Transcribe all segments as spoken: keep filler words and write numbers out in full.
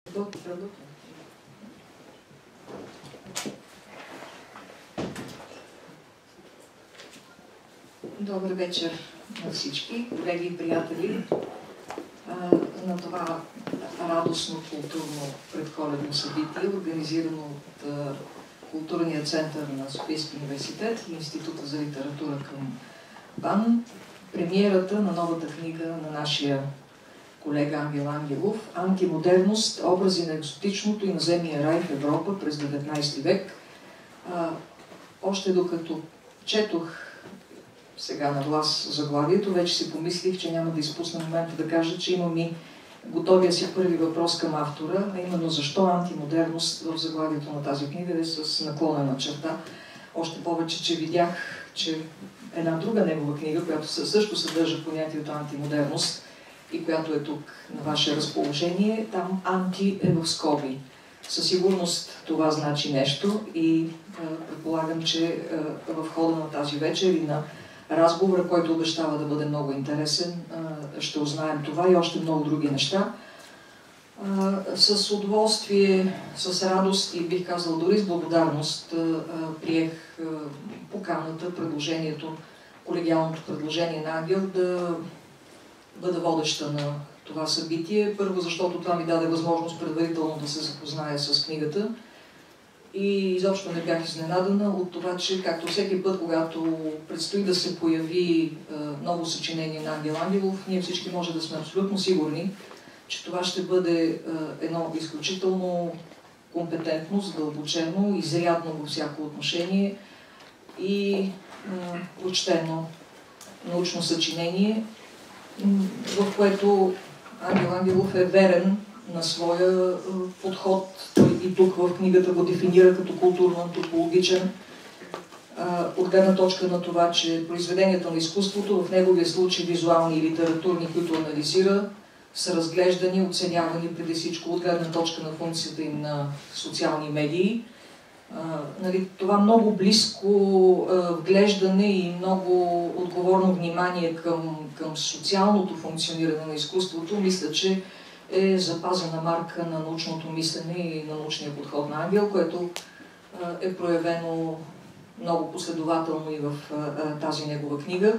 Добър вечер на всички, колеги и приятели на това радостно културно предколедно събитие, организирано от Културния център на Софийския университет и Института за литература към БАН. Премиерата на новата книга на нашия колега Ангел Ангелов «Антимодерност. Образи на екзотичното и наземния рай в Европа през деветнайсети век». А, още докато четох сега на глас заглавието, вече си помислих, че няма да изпусна момента да кажа, че имам и готовия си първи въпрос към автора, а именно защо антимодерност в заглавието на тази книга е с наклонена черта. Още повече, че видях, че една друга негова книга, която също съдържа понятието антимодерност и която е тук на ваше разположение, там анти е в скоби. Със сигурност това значи нещо и а, предполагам, че а, в хода на тази вечер и на разговора, който обещава да бъде много интересен, а, ще узнаем това и още много други неща. А, с удоволствие, с радост и бих казал дори с благодарност а, приех а, поканата, предложението, колегиалното предложение на Ангел да бъда водеща на това събитие. Първо, защото това ми даде възможност предварително да се запозная с книгата и изобщо не бях изненадана от това, че както всеки път, когато предстои да се появи е, ново съчинение на Ангел Ангелов, ние всички може да сме абсолютно сигурни, че това ще бъде е, едно изключително компетентно, задълбочено, изрядно във всяко отношение и е, прочтено научно съчинение, в което Ангел Ангелов е верен на своя подход. Той и тук в книгата го дефинира като културно-антропологичен, от гледна точка на това, че произведенията на изкуството, в неговия случай визуални и литературни, които анализира, са разглеждани, оценявани преди всичко от гледна точка на функцията им на социални медии. Uh, нали, това много близко uh, вглеждане и много отговорно внимание към, към социалното функциониране на изкуството, мисля, че е запазена марка на научното мислене и на научния подход на Ангел, което uh, е проявено много последователно и в uh, тази негова книга.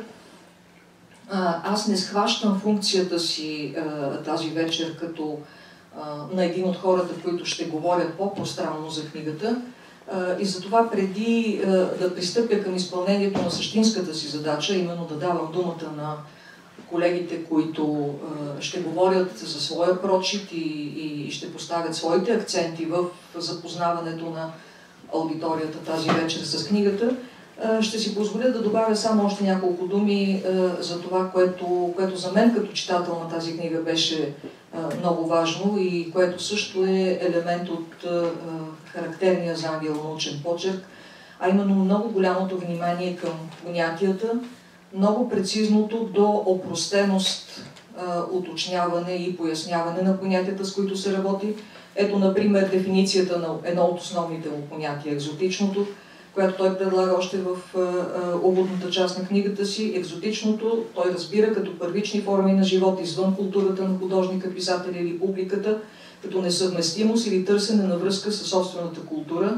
Uh, аз не схващам функцията си uh, тази вечер като uh, на един от хората, които ще говорят по-пространно за книгата. И затова преди да пристъпя към изпълнението на същинската си задача, именно да давам думата на колегите, които ще говорят за своя прочит и, и ще поставят своите акценти в запознаването на аудиторията тази вечер с книгата, ще си позволя да добавя само още няколко думи за това, което, което за мен като читател на тази книга беше много важно и което също е елемент от характерния за Ангел научен почерк, а именно много голямото внимание към понятията, много прецизното до опростеност, уточняване и поясняване на понятията, с които се работи. Ето, например, дефиницията на едно от основните му понятия – екзотичното, която той предлага още в уводната част на книгата си. Екзотичното той разбира като първични форми на живот извън културата на художника, писателя или публиката, като несъвместимост или търсене на връзка със собствената култура.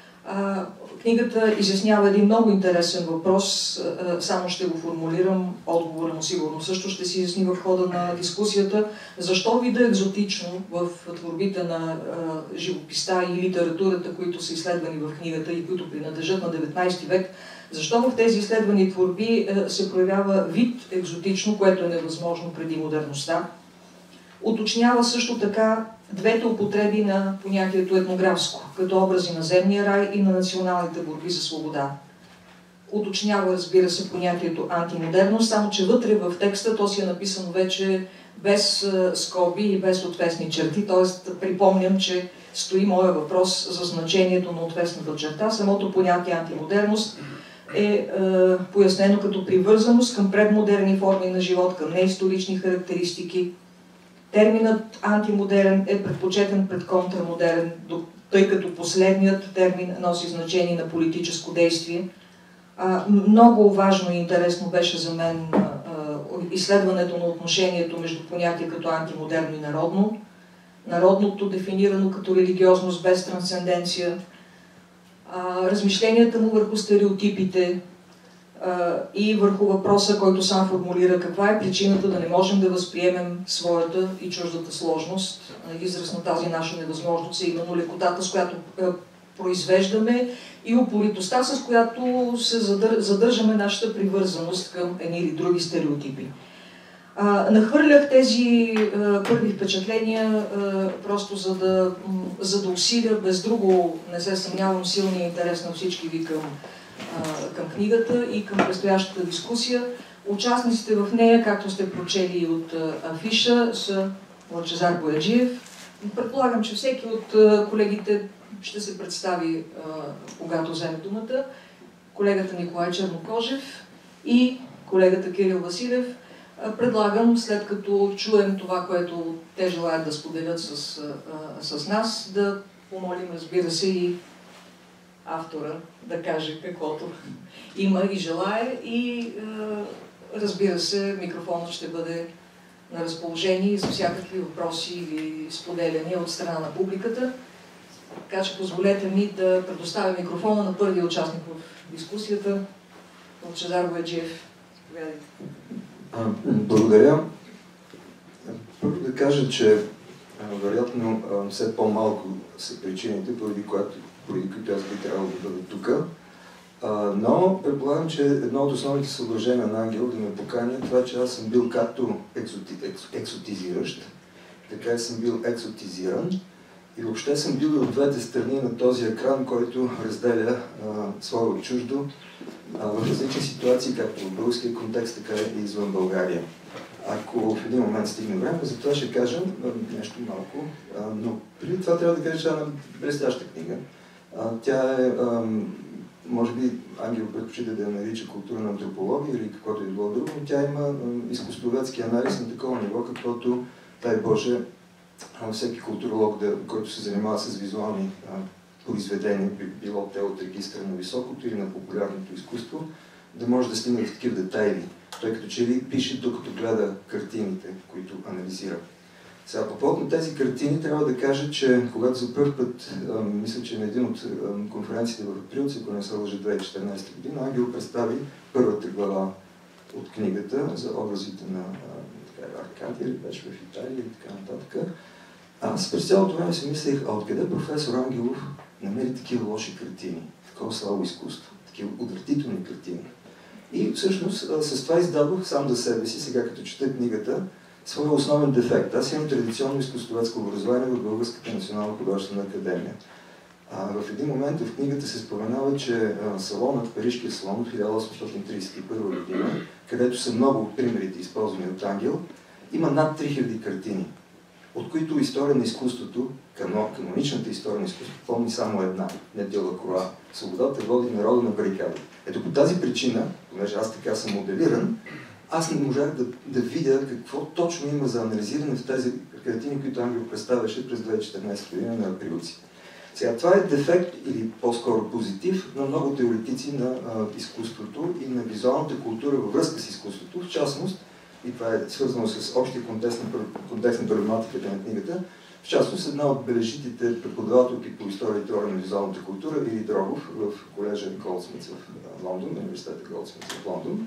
А, книгата изяснява един много интересен въпрос, а, само ще го формулирам, отговора му сигурно също ще си изясни в хода на дискусията. Защо вида екзотично в творбите на а, живописта и литературата, които са изследвани в книгата и които принадлежат на деветнайсети век, защо в тези изследвани творби а, се проявява вид екзотично, което е невъзможно преди модерността? Уточнява също така двете употреби на понятието етнографско, като образи на земния рай и на националните борби за свобода. Уточнява, разбира се, понятието антимодерност, само че вътре в текста то си е написано вече без скоби и без отвесни черти, т.е. припомням, че стои моя въпрос за значението на отвесната черта. Самото понятие антимодерност е, е пояснено като привързаност към предмодерни форми на живот, към неисторични характеристики. Терминът антимодерен е предпочетен пред контрамодерен, тъй като последният термин носи значение на политическо действие. А, много важно и интересно беше за мен а, изследването на отношението между понятия като антимодерно и народно. народното, дефинирано като религиозност без трансценденция, размишленията му върху стереотипите и върху въпроса, който сам формулира каква е причината да не можем да възприемем своята и чуждата сложност. Израз на тази наша невъзможност е именно лекотата, с която произвеждаме, и упоритостта, с която се задържаме нашата привързаност към едни или други стереотипи. А, нахвърлях тези а, първи впечатления а, просто за да, за да усиля, без друго не се съмнявам, силния интерес на всички ви към, а, към книгата и към предстоящата дискусия. Участниците в нея, както сте прочели от а, афиша, са Лъчезар Бояджиев. Предполагам, че всеки от а, колегите ще се представи, а, когато вземе думата, колегата Николай Чернокожев и колегата Кирил Василев. Предлагам, след като чуем това, което те желаят да споделят с, а, с нас, да помолим, разбира се, и автора да каже каквото има и желае, и а, разбира се, микрофонът ще бъде на разположение за всякакви въпроси или споделяния от страна на публиката. Така че позволете ми да предоставя микрофона на първия участник в дискусията, Лъчезар Бояджиев. Повядайте. Благодаря. Първо да кажа, че вероятно все по-малко са причините, поради които, поради които аз би трябвало да бъда тук. Но предполагам, че едно от основните съображения на Ангел да ме покани е това, че аз съм бил както екзоти, екс, екзотизиращ, така и съм бил екзотизиран. И въобще съм бил и от двете страни на този екран, който разделя свое от чуждо в различни ситуации, както в българския контекст, така и извън България. Ако в един момент стигне време, за това ще кажа нещо малко, но преди това трябва да кажа, че е една блестяща книга. Тя е, може би, Ангел предпочита да я нарича културна антропология или каквото и било друго, но тя има изкуствоведски анализ на такова ниво, каквото, дай Боже, всеки културолог, да, който се занимава с визуални а, произведения, било те от регистъра на високото или на популярното изкуство, да може да стигне в такива детайли. Той като че ли пише, докато гледа картините, които анализира. Сега, по повод на тези картини трябва да кажа, че когато за първ път, а, мисля, че на един от а, конференциите в Априлци, ако не се лъжа две хиляди и четиринадесета година, Ангел представи първата глава от книгата за образите на Аркадия, или беше в Италия и така нататък. Аз през цялото време си мислех, а откъде професор Ангелов намери такива лоши картини, такова слабо изкуство, такива отвратителни картини. И всъщност с това издадох сам за себе си, сега като чета книгата, своя основен дефект. Аз имам традиционно изкуствоведско образование в Българската национална художествена академия. А, в един момент в книгата се споменава, че а, салонът, Парижкия салон от хиляда осемстотин тридесет и първа година, където са много от примерите, използвани от Ангел, има над три хиляди картини, от които история на изкуството, каноничната история на изкуството, помни само една, не Делакруа. Свободата води народа на барикади. Ето по тази причина, понеже аз така съм моделиран, аз не можах да, да видя какво точно има за анализиране в тези картини, които Ангел представяше през две хиляди и четиринадесета година на Априлци. Сега, това е дефект, или по-скоро позитив, на много теоретици на а, изкуството и на визуалната култура във връзка с изкуството. В частност, и това е свързано с общия контекст на, контекст на проблематиката на книгата, в частност една от бележитите преподавателки по история и теория на визуалната култура, Или Дрогов, в колежа Голдсмитс в Лондон, университета Голдсмитс в Лондон,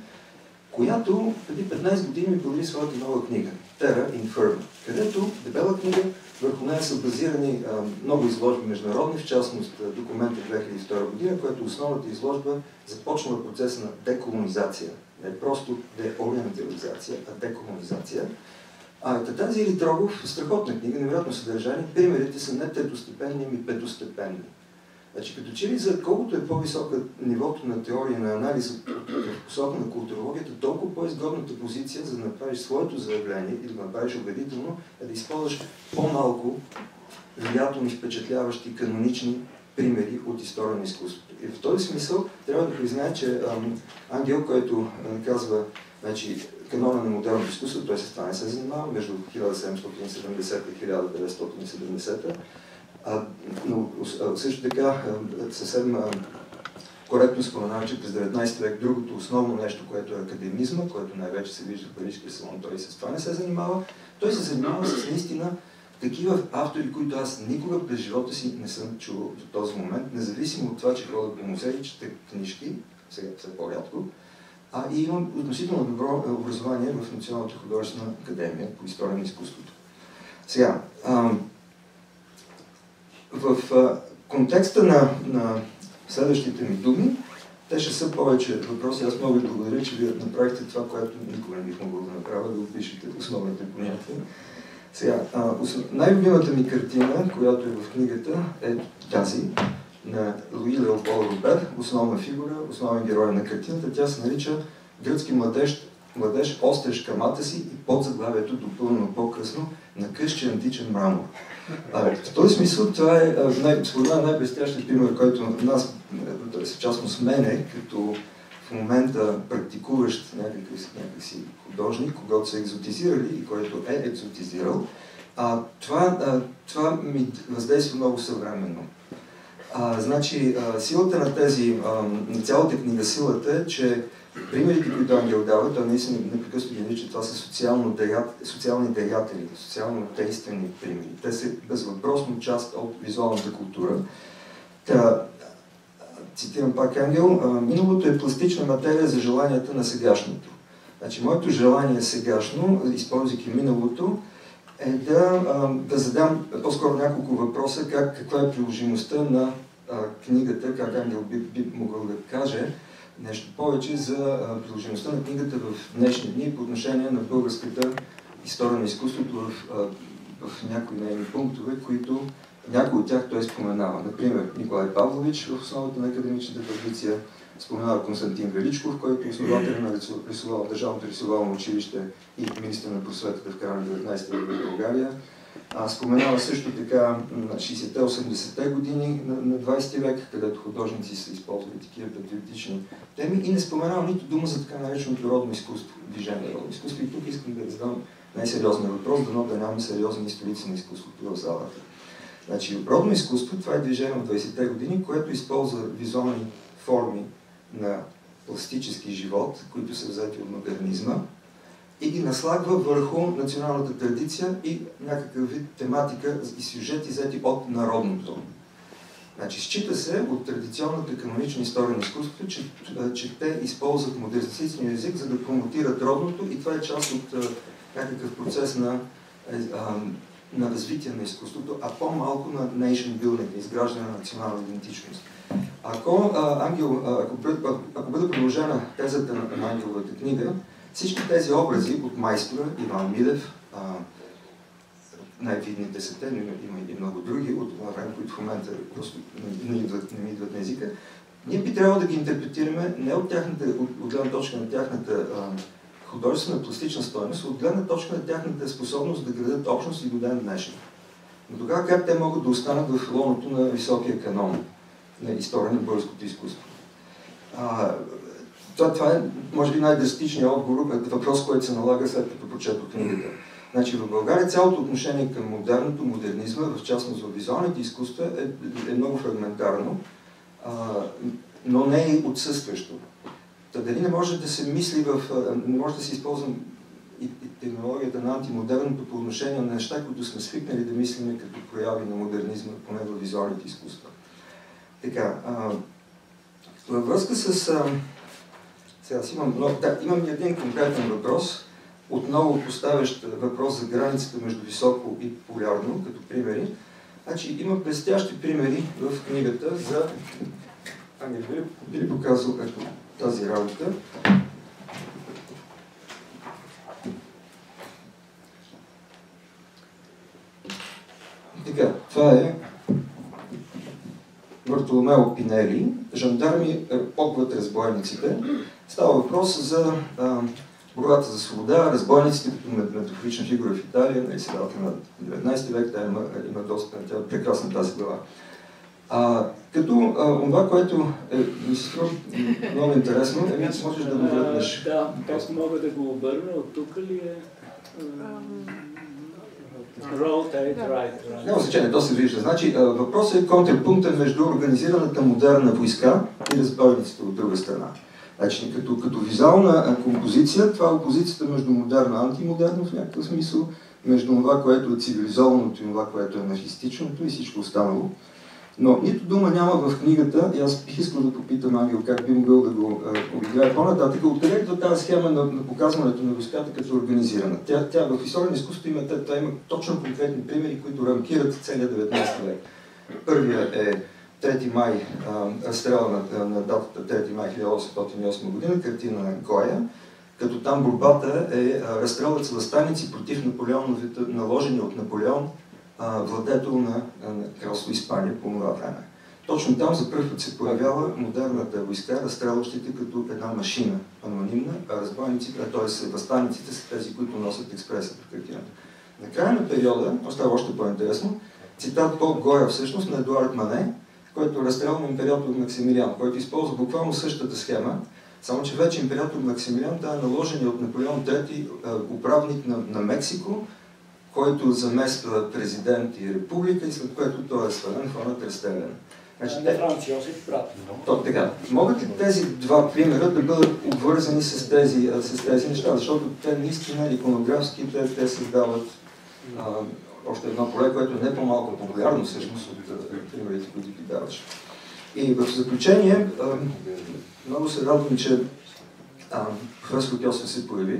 която преди петнадесет години ми подели своята нова книга, Terra Inferno, където дебела книга, върху нея са базирани а, много изложби международни, в частност документа две хиляди и втора година, която основната изложба започнала процеса на деколонизация. Не просто деориентализация, а деколонизация. А тази Или Дрогов, страхотна книга, невероятно съдържание, примерите са не третостепенни, ами петостепенни. Значи, като че ли за колкото е по-висока нивото на теория на анализ в посока на културологията, толкова по-изгодната позиция, за да направиш своето заявление и да го направиш убедително, е да използваш по-малко влиятелни, впечатляващи, канонични примери от история на изкуството. И в този смисъл трябва да призная, че ам, Ангел, който а, казва, значи, канона на модерното изкуство, той с това не се занимава, между хиляда седемстотин и седемдесета и хиляда деветстотин и седемдесета. А, но а, също така а, съвсем а, коректно споменава, че през деветнадесети век другото основно нещо, което е академизма, което най-вече се вижда в Парижкия салон, той с това не се занимава. Той се занимава с наистина такива автори, които аз никога през живота си не съм чувал до този момент, независимо от това, че ходя по музеи, чета книжки, сега все по-рядко, а и имам относително добро образование в Националната художествена академия по история на изкуството. Сега, а, в а, контекста на, на следващите ми думи, те ще са повече въпроси. Аз много ви благодаря, че вие направихте това, което никога не бих могъл да направя, да опишете основните понятия. Сега, най-любимата ми картина, която е в книгата, е тази на Луи Леопол Робер, основна фигура, основен герой на картината. Тя се нарича "Гръцки младеж, младеж остреш камата си" и под заглавието, допълнено по-късно, "На къщи античен мрамор". А, в този смисъл това е най- според мен най-блестящият пример, който нас, в частност мене, като в момента практикуващ някакъв, някакси художник, когато са екзотизирали и който е екзотизирал, а, това, а, това ми въздейства много съвременно. А, значи, а, силата на тези, а, на цялата книга, силата е, че примерите, които Ангел дава, той наистина непрекъснато ги нарича, това са социално деят, социални деятели, социално действени примери. Те са безвъпросно част от визуалната култура. Та, цитирам пак Ангел, "Миналото е пластична материя за желанията на сегашното". Значи, моето желание сегашно, използвайки миналото, е да, да задам по-скоро няколко въпроса, как, каква е приложимостта на а, книгата, как Ангел би, би могъл да каже нещо повече за а, приложимостта на книгата в днешни дни по отношение на българската история на изкуството в, а, в някои нейни пунктове, които някои от тях той споменава. Например, Николай Павлович в основата на академичната традиция, споменава Константин Величков, който е основател на рисувал, Държавното рисувално училище и министър на просветата в края на деветнайсети век в България. А, споменава също така на шейсетте-осемдесетте години на, на двайсети век, където художници са използвали такива патриотични теми, и не споменава нито дума за така нареченото родно изкуство, движение родно изкуство. И тук искам да задам най-сериозен въпрос, дано да нямаме сериозни столици на изкуството в залата. Значи, родно изкуство, това е движение от двайсетте години, което използва визуални форми на пластически живот, които са взети от модернизма, и ги наслагва върху националната традиция и някакъв вид тематика и сюжети, взети от народното. Значи, счита се от традиционната канонична история на изкуството, че, че те използват модернистичния език, за да промотират родното, и това е част от а, някакъв процес на, а, на развитие на изкуството, а по-малко на nation building, изграждане на национална идентичност. Ако, а, Ангел, а, ако, ако, ако бъде продължена тезата на, на Ангеловата книга, всички тези образи от майстора Иван Милев, а, най-видните са те, но има и много други от това време, които в момента просто не идват, не идват на езика, ние би трябвало да ги интерпретираме не от, тяхната, от, от гледна точка на тяхната а, художествена пластична стойност, от гледна точка на тяхната способност да градят общност и до ден днешен. Но тогава как те могат да останат в лоното на високия канон на история на българското изкуство? А, това, това е, може би, най-драстичният отговор, въпрос, който се налага след като прочетох книгата. Значи, в България цялото отношение към модерното, модернизма, в частност в визуалните изкуства, е, е много фрагментарно, а, но не е отсъстващо. Та дали не може да се мисли в... не може да се използва и, и терминологията на антимодерното по отношение на неща, които сме свикнали да мислим като прояви на модернизма, поне в визуалните изкуства. Така, а, във връзка с... А, сега си имам, но, да, имам един конкретен въпрос, отново поставящ въпрос за границата между високо и популярно, като примери. Значи, има блестящи примери в книгата за... Ами, би ли, би ли показал ето тази работа? Така, това е Бартоломео Пинели, жандарми огват разбойниците. Става въпрос за а, борбата за свобода, разбойниците като метафорична фигура в Италия, на средата на деветнайсети век, тя има, има доста, тя е прекрасна тази глава. А, като а, това, което е, ми се струва много интересно, е, можеш да го върнеш. Да, как мога да го обърна? От тук ли е? Rotate, right, right. Няма значение, то се вижда. Значи, въпросът е контрапункта между организираната модерна войска и разбойниците от друга страна. Значи, като, като визуална композиция, това е опозицията между модерна и антимодерна в някакъв смисъл, между това, което е цивилизованото и това, което е анархистичното и всичко останало. Но нито дума няма в книгата, и аз бих искал да попитам Ангел как би могъл да го обиграе по-нататък. Откъде идва тази схема на, на показването на войската като организирана? Тя, тя в история на изкуството има, тя има точно конкретни примери, които рамкират целия деветнайсети век. Първият е трети май, разстрела на, на датата трети май хиляда осемстотин и осма година, картина на Гоя, като там борбата е разстрелът с въстаници против Наполеоновите, наложени от Наполеон, владетел на, на кралство Испания по това време. Точно там за първ път се появява модерната войска, разстрелващите като една машина, анонимна, а разбойниците, т.е. въстаниците са тези, които носят експреса по картината. На края на периода, остава още по-интересно, цитат по Гоя всъщност на Едуард Мане, който е разстрелван император Максимилиан, който използва буквално същата схема, само че вече император Максимилиан да е наложен от Наполеон трети управник на, на Мексико, който замества президент и република и след което той е свален, хронът е разстрелян. Значи, не Франц Йосиф брат. То, така. Могат ли тези два примера да бъдат обвързани с тези, с тези неща? Защото те наистина иконографски, те, те създават а, още едно поле, което е не по-малко популярно всъщност от примерите, които ги даваш. И в заключение, а, много се радвам, че а, професор Кьосев се появи.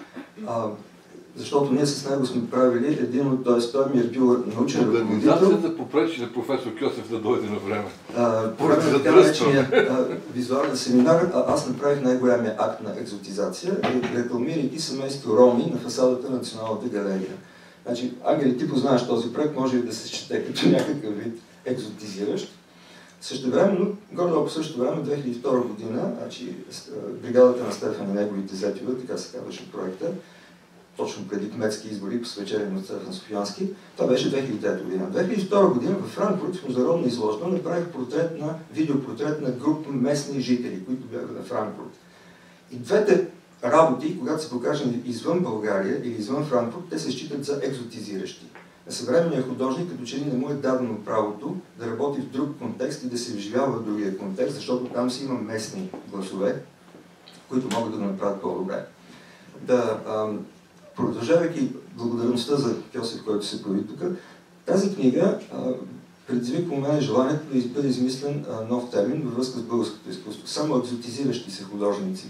А, защото ние с него сме правили един от, т.е. той ми е бил научен ръководител. Организацията попречи на професор Кьосев да дойде на време. По време на така наречения визуален семинар, а, аз направих най-голямия акт на екзотизация, рекламирайки семейство роми на фасадата на Националната галерия. Значи, Ангели, ти познаваш този проект, може и да се счете като някакъв вид екзотизиращ. Същевременно, горе-долу по същото време, две хиляди и втора година, значи, бригадата на Стефан и неговите зетове, така се казваше проекта, точно преди кметски избори, посвечени от Стефан Софиянски. Това беше две хиляди и трета година. две хиляди и втора година в Франкфурт, в международна изложба, направих портрет на, видеопортрет на група местни жители, които бяха на Франкфурт. И двете работи, когато се покажем извън България или извън Франкфурт, те се считат за екзотизиращи. На съвременния художник, като че ли не му е дадено правото да работи в друг контекст и да се вживява в другия контекст, защото там си има местни гласове, които могат да го направят по-добре. Да, продължавайки благодарността за Кьосев, който се появи тук, тази книга предизвиква у мен желанието да бъде измислен а, нов термин във връзка с българското изкуство. Само екзотизиращи се художници.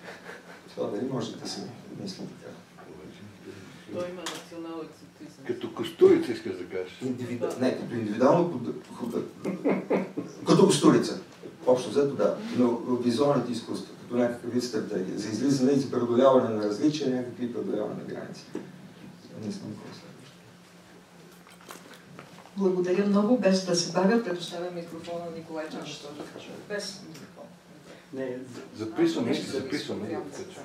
Това дали може да се мисли така? Той има национал екзотизъм. Като костурица искаш да кажеш? Индивиду... Не, като индивидуално като костурица. Общо взето да, но визуалните изкуства, като някакъв вид стратегия, за излизане и за преодоляване на различия, някакви преодоляване на граници. Не знам какво следващо. Благодаря много, без да се бавя, предоставя микрофона на Николай Чанчев. Без микрофон. Не, записваме, ще записваме.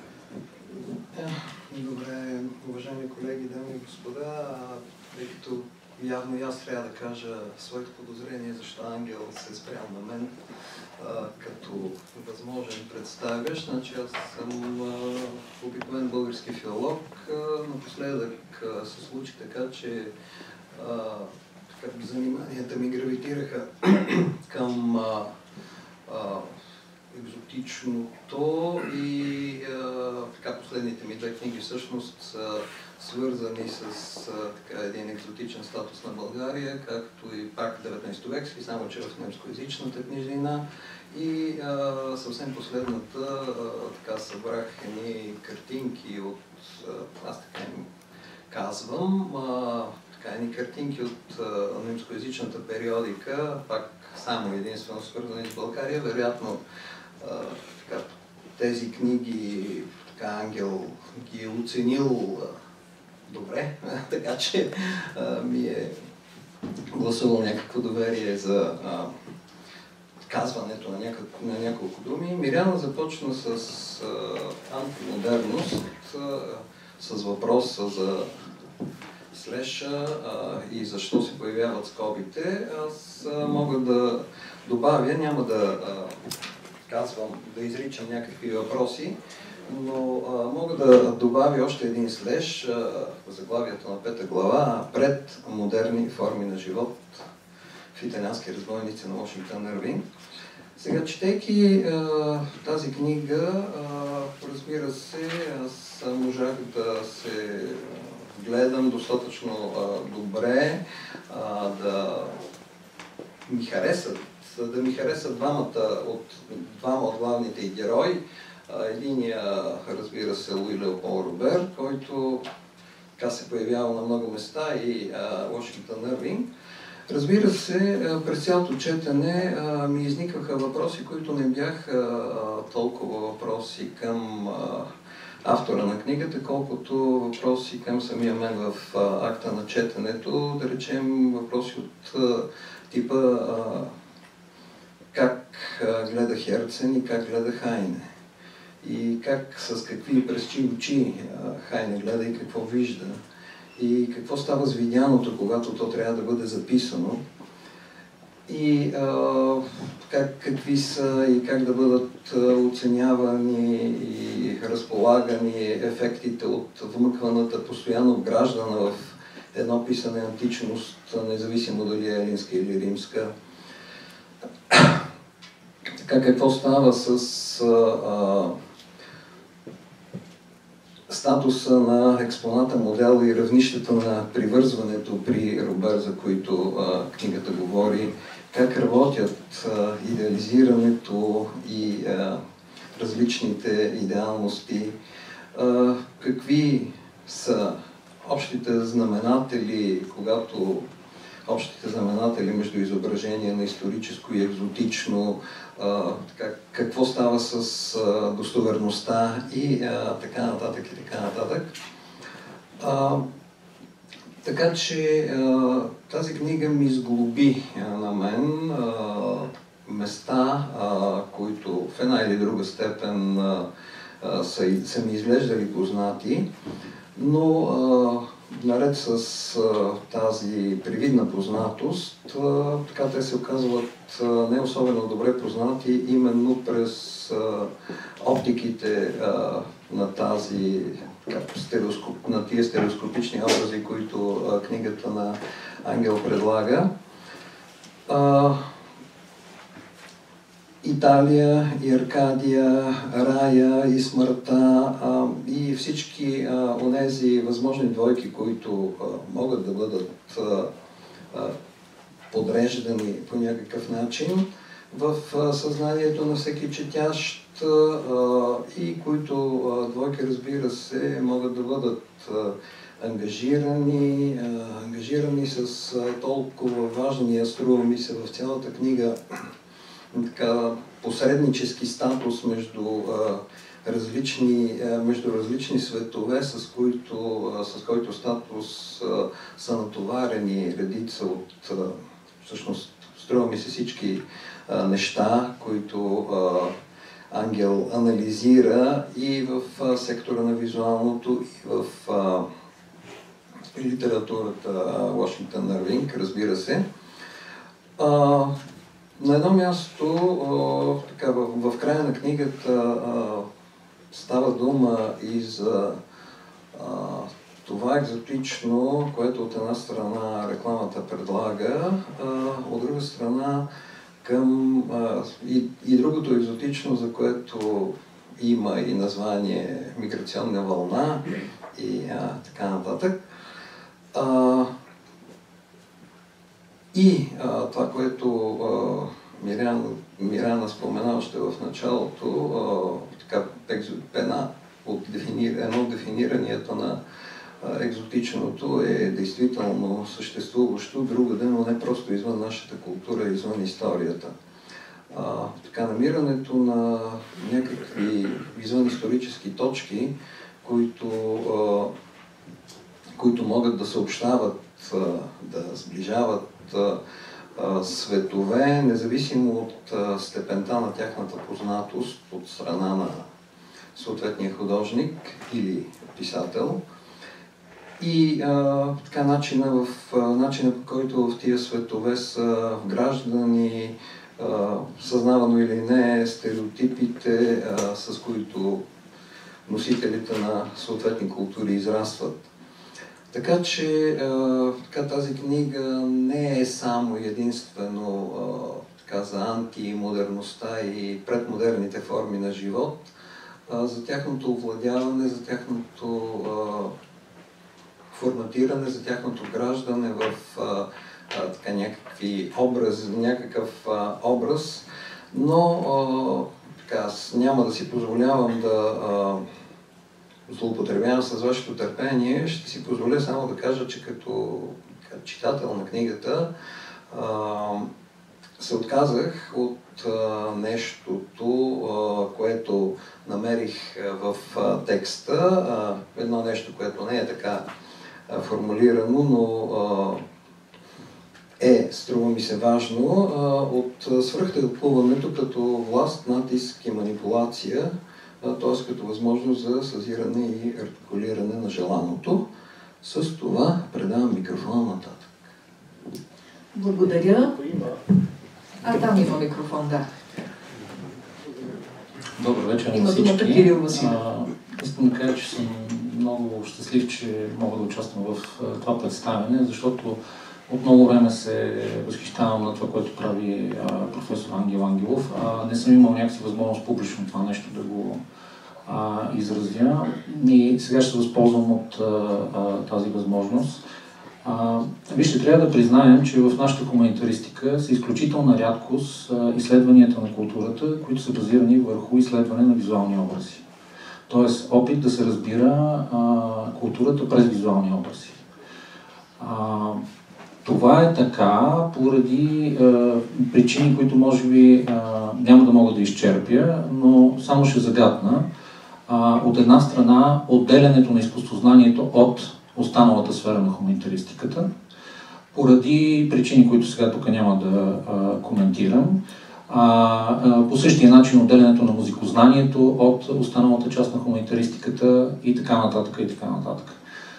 Добре, уважаеми колеги, дами и господа, тъй като явно и аз трябва да кажа своите подозрения, защо Ангел се спрял на мен а, като възможен представящ. Значи аз съм а, обикновен български филолог. А, напоследък а, се случи така, че а, така, заниманията ми гравитираха към а, а, екзотичното и а, така последните ми две книги всъщност са свързани с а, така, един екзотичен статус на България, както и пак деветнайсети векски, само че в немскоязичната книжнина. И а, съвсем последната а, така събрах едни картинки от, а, аз така им казвам, а, така едни картинки от а, немскоязичната периодика, пак само единствено свързани с България, вероятно а, така, тези книги така, Ангел ги е оценил а, добре, така че а, ми е гласувал някакво доверие за а, казването на, някак, на няколко думи. Миряна започна с а, антимодерност, а, с въпроса за слеша а, и защо се появяват скобите. Аз а, мога да добавя, няма да а, казвам, да изричам някакви въпроси, но а, мога да добавя още един слеш а, в заглавието на пета глава пред модерни форми на живот в италиански разбойници на Вашингтон Ирвинг. Сега, четейки а, тази книга, а, разбира се, аз можах да се гледам достатъчно а, добре, а, да ми харесат, да ми харесат двамата от, двама от главните герои. Единия, разбира се, Луи Леопол Робер, който така се появява на много места, и Вашингтон Ирвинг. Разбира се, през цялото четене а, ми изникваха въпроси, които не бяха а, толкова въпроси към а, автора на книгата, колкото въпроси към самия мен в а, акта на четенето, да речем въпроси от а, типа а, как а, гледа Херцен и как гледа Хайне. И как, с какви през чии очи а, Хайне гледа и какво вижда. И какво става с видяното, когато то трябва да бъде записано. И а, как, какви са и как да бъдат а, оценявани и разполагани ефектите от вмъкваната, постоянно вграждана в едно писане античност, независимо дали е елинска или римска. Така, какво става с а, статуса на експоната, модела и равнищата на привързването при Робер, за които а, книгата говори, как работят а, идеализирането и а, различните идеалности, а, какви са общите знаменатели, когато общите знаменатели между изображение на историческо и екзотично, а, така, какво става с а, достоверността и а, така нататък и така нататък. А, така че а, тази книга ми сглоби а, на мен а, места, а, които в една или друга степен а, а, са, са ми изглеждали познати, но а, наред с а, тази привидна познатост, а, така те се оказват а, не особено добре познати именно през а, оптиките а, на, тази, стереоскоп, на тия стереоскопични образи, които а, книгата на Ангел предлага. А, Италия и Аркадия, рая и смъртта а, и всички а, онези възможни двойки, които а, могат да бъдат а, а, подреждани по някакъв начин в а, съзнанието на всеки четящ а, и които а, двойки, разбира се, могат да бъдат а, ангажирани, а, ангажирани с а, толкова важния, струва ми се в цялата книга, така, посреднически статус между, а, различни, а, между различни светове, с който, а, с който статус а, са натоварени редица от, а, всъщност, струва ми се всички а, неща, които а, Ангел анализира и в а, сектора на визуалното, и в а, литературата Вашингтон Ирвинг, разбира се. А, На едно място, а, така, в, в края на книгата а, става дума и за а, това екзотично, което от една страна рекламата предлага, а, от друга страна към а, и, и другото екзотично, за което има и название миграционна вълна и а, така нататък. А, И а, това, което а, Миряна, Миряна спомена още в началото, а, така, една от дефинир... едно от дефиниранията на а, екзотичното е действително съществуващо другаде, но не просто извън нашата култура, извън историята. А, така, намирането на някакви извън исторически точки, които, а, които могат да съобщават, а, да сближават светове, независимо от степента на тяхната познатост от страна на съответния художник или писател. И а, така начина, в, начина по който в тия светове са вграждани, а, съзнавано или не, стереотипите, а, с които носителите на съответни култури израстват. Така че а, така, тази книга не е само единствено а, така, за антимодерността и предмодерните форми на живот, а, за тяхното овладяване, за тяхното а, форматиране, за тяхното граждане в а, а, така, някакви образи, някакъв а, образ, но а, така, аз няма да си позволявам да а, злоупотребявам с вашето търпение. Ще си позволя само да кажа, че като читател на книгата а, се отказах от а, нещото, а, което намерих в а, текста. А, едно нещо, което не е така а, формулирано, но а, е, струва ми се важно, а, от свръхтълкуването като власт, натиск и манипулация, т.е. като възможност за съзиране и артикулиране на желаното. С това предавам микрофона нататък. Благодаря. А, там има микрофон, да. Добър вечер Има на всички. думата Кирил Василев. Искам да кажа, че съм много щастлив, че мога да участвам в а, това представяне, защото от много време се възхищавам на това, което прави а, професор Ангел Ангелов. А, не съм имал някакси възможност публично това нещо да го а, изразя и сега ще се възползвам от а, а, тази възможност. А, вижте, трябва да признаем, че в нашата хуманитаристика са изключителна рядкост а, изследванията на културата, които са базирани върху изследване на визуални образи. Тоест опит да се разбира а, културата през визуални образи. А, това е така поради а, причини, които може би а, няма да мога да изчерпя, но само ще загадна. А, от една страна, отделянето на изкуствознанието от останалата сфера на хуманитаристиката, поради причини, които сега тук няма да а, коментирам. А, а, по същия начин отделянето на музикознанието от останалата част на хуманитаристиката и така нататък и така нататък.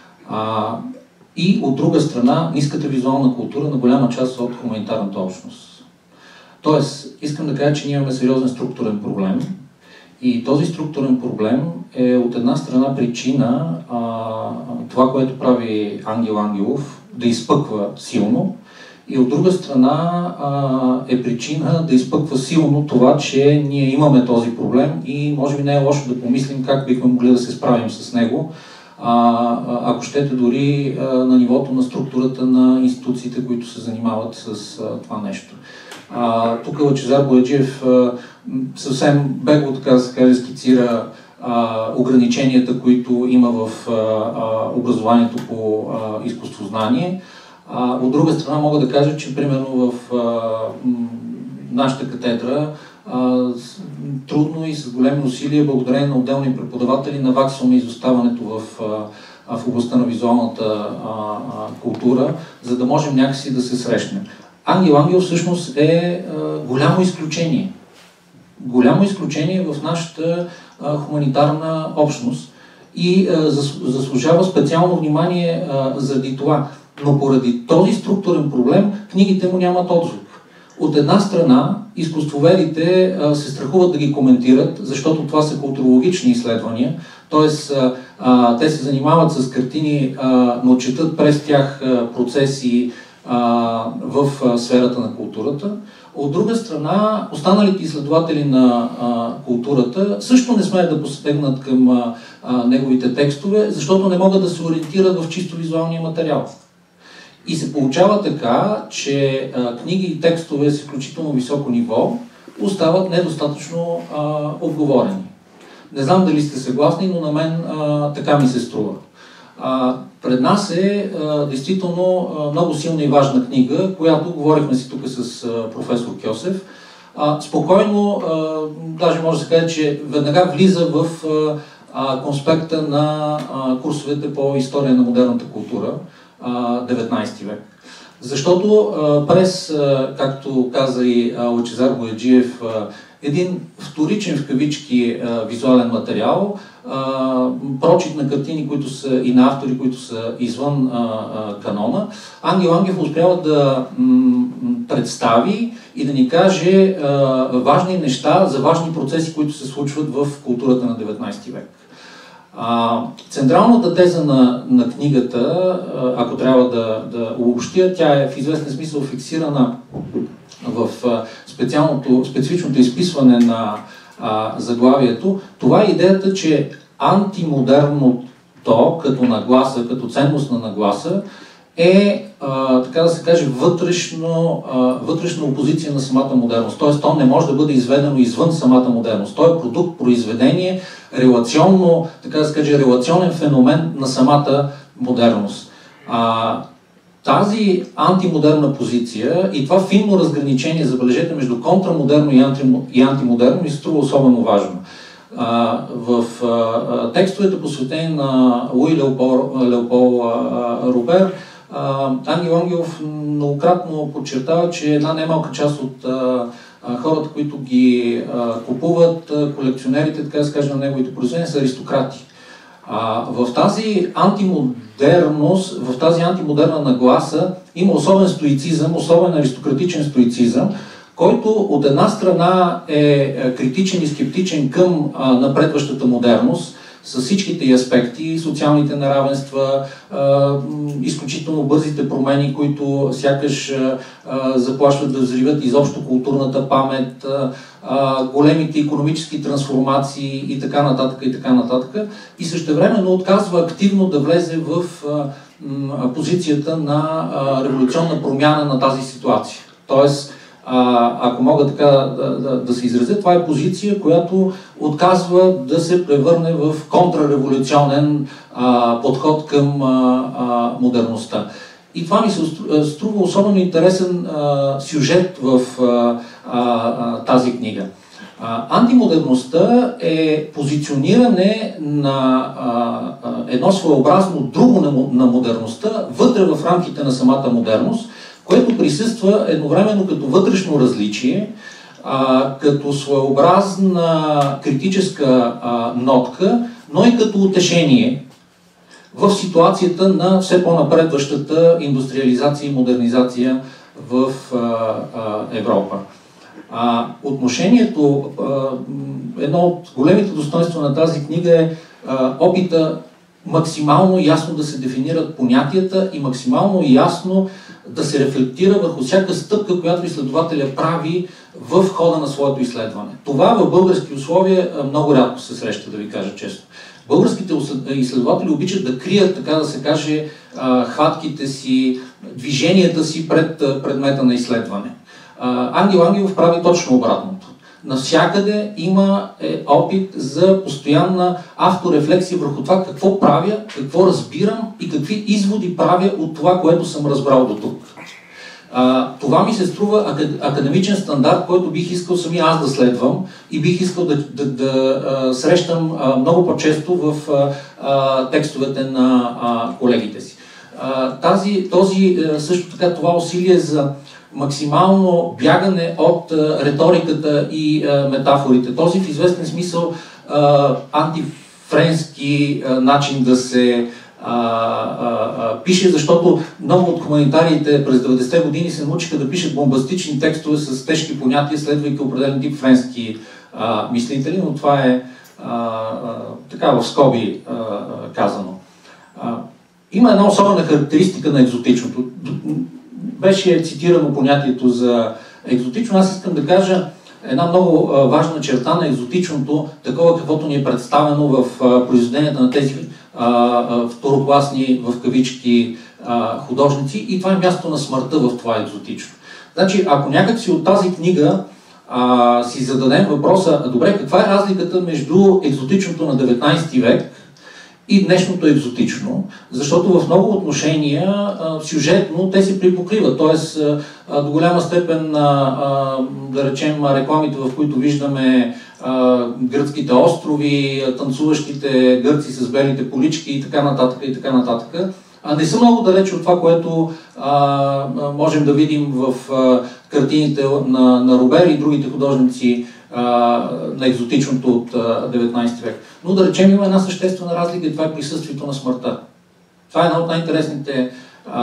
А, и от друга страна, ниската визуална култура на голяма част от хуманитарната общност. Тоест, искам да кажа, че ние имаме сериозен структурен проблем. И този структурен проблем е от една страна причина а, това, което прави Ангел Ангелов, да изпъква силно, и от друга страна а, е причина да изпъква силно това, че ние имаме този проблем и може би не е лошо да помислим как бихме могли да се справим с него, а, ако щете дори а, на нивото на структурата на институциите, които се занимават с а, това нещо. А, тук Лъчезар Бояджиев а, съвсем бегло, така да се каже, скицира а, ограниченията, които има в а, а, образованието по а, изкуствознание. А, от друга страна мога да кажа, че примерно в а, нашата катедра а, с, трудно и с големи усилия, благодарение на отделни преподаватели, наваксваме изоставането в, а, в областта на визуалната а, а, култура, за да можем някакси да се срещнем. Ангел Ангел всъщност е а, голямо изключение. Голямо изключение в нашата а, хуманитарна общност и а, заслужава специално внимание а, заради това. Но поради този структурен проблем книгите му нямат отзвук. От една страна, изкуствоведите а, се страхуват да ги коментират, защото това са културологични изследвания, т.е. те се занимават с картини, а, но четат през тях а, процеси а, в а, сферата на културата. От друга страна, останалите изследователи на а, културата също не смеят да посегнат към а, а, неговите текстове, защото не могат да се ориентират в чисто визуалния материал. И се получава така, че а, книги и текстове с изключително високо ниво остават недостатъчно а, обговорени. Не знам дали сте съгласни, но на мен а, така ми се струва. А, пред нас е а, действително а, много силна и важна книга, която говорихме си тук с а, професор Кьосев. А, спокойно, а, даже може да се каже, че веднага влиза в а, а, конспекта на а, курсовете по история на модерната култура, деветнайсети век. Защото а, през, а, както каза и а, Лъчезар Бояджиев, а, един вторичен в кавички а, визуален материал, а, прочит на картини, които са и на автори, които са извън а, а, канона, Ангел Ангелов успява да м, представи и да ни каже а, важни неща за важни процеси, които се случват в културата на деветнайсети век. А, централната теза на, на книгата, ако трябва да, да обобщя, тя е в известен смисъл фиксирана в специалното, специфичното изписване на а, заглавието. Това е идеята, че антимодерно, то като нагласа, като ценност на нагласа, е, а, така да се каже, вътрешно, а, вътрешна опозиция на самата модерност. Т.е. то не може да бъде изведено извън самата модерност. То е продукт, произведение, релационно, така да се каже, релационен феномен на самата модерност. А, тази антимодерна позиция и това финно разграничение, забележете, между контрамодерно и, анти, и антимодерно ми се струва особено важно. А, в а, текстовете, посветени на Луи Леопол, Леопол а, Робер, Ангел Ангелов многократно подчертава, че една немалка част от а, а, хората, които ги а, купуват, а, колекционерите, така да се каже, на неговите произведения, са аристократи. А, в тази антимодерност, в тази антимодерна нагласа има особен стоицизъм, особен аристократичен стоицизъм, който от една страна е критичен и скептичен към а, напредващата модерност, с всичките й аспекти, социалните неравенства, а, изключително бързите промени, които сякаш а, заплашват да взривят изобщо културната памет, а, големите икономически трансформации и така нататък и така нататък. И същевременно отказва активно да влезе в а, м, позицията на а, революционна промяна на тази ситуация. Тоест, А, ако мога така да, да, да се изразя, това е позиция, която отказва да се превърне в контрреволюционен а, подход към а, а, модерността. И това ми се струва особено интересен а, сюжет в а, а, тази книга. А, антимодерността е позициониране на а, а, едно своеобразно друго на, на модерността вътре в рамките на самата модерност, което присъства едновременно като вътрешно различие, а, като своеобразна критическа а, нотка, но и като утешение в ситуацията на все по-напредващата индустриализация и модернизация в а, а, Европа. А, отношението, а, едно от големите достоинства на тази книга е а, опита максимално ясно да се дефинират понятията и максимално ясно да се рефлектира върху всяка стъпка, която изследователя прави в хода на своето изследване. Това в български условия много рядко се среща, да ви кажа честно. Българските изследователи обичат да крият, така да се каже, хватките си, движенията си пред предмета на изследване. Ангел Ангелов прави точно обратното. Навсякъде има е, опит за постоянна авторефлексия върху това какво правя, какво разбирам и какви изводи правя от това, което съм разбрал до тук. А, това ми се струва академичен стандарт, който бих искал сами аз да следвам и бих искал да, да, да а, срещам а, много по-често в а, а, текстовете на а, колегите си. А, тази, този, също така това усилие за максимално бягане от а, риториката и а, метафорите. Този в известен смисъл а, антифренски а, начин да се а, а, а, пише, защото много от хуманитариите през деветдесетте години се научиха да пишат бомбастични текстове с тежки понятия, следвайки определен тип френски а, мислители, но това е а, а, така в скоби а, а, казано. А, има една особена характеристика на екзотичното. Беше цитирано понятието за екзотично. Аз искам да кажа една много а, важна черта на екзотичното, такова каквото ни е представено в а, произведенията на тези а, а, второкласни, в кавички, а, художници, и това е място на смъртта в това екзотично. Значи, ако някак си от тази книга а, си зададем въпроса, добре, каква е разликата между екзотичното на деветнайсети век и днешното екзотично, защото в много отношения а, сюжетно те се припокриват, т.е. до голяма степен, а, да речем, рекламите, в които виждаме а, гръцките острови, танцуващите гърци с белите полички и така нататък и така нататък, а не са много далече от това, което а, можем да видим в а, картините на, на Робер и другите художници а, на екзотичното от а, деветнайсети век. Но да речем, има една съществена разлика и това е присъствието на смъртта. Това е една от най-интересните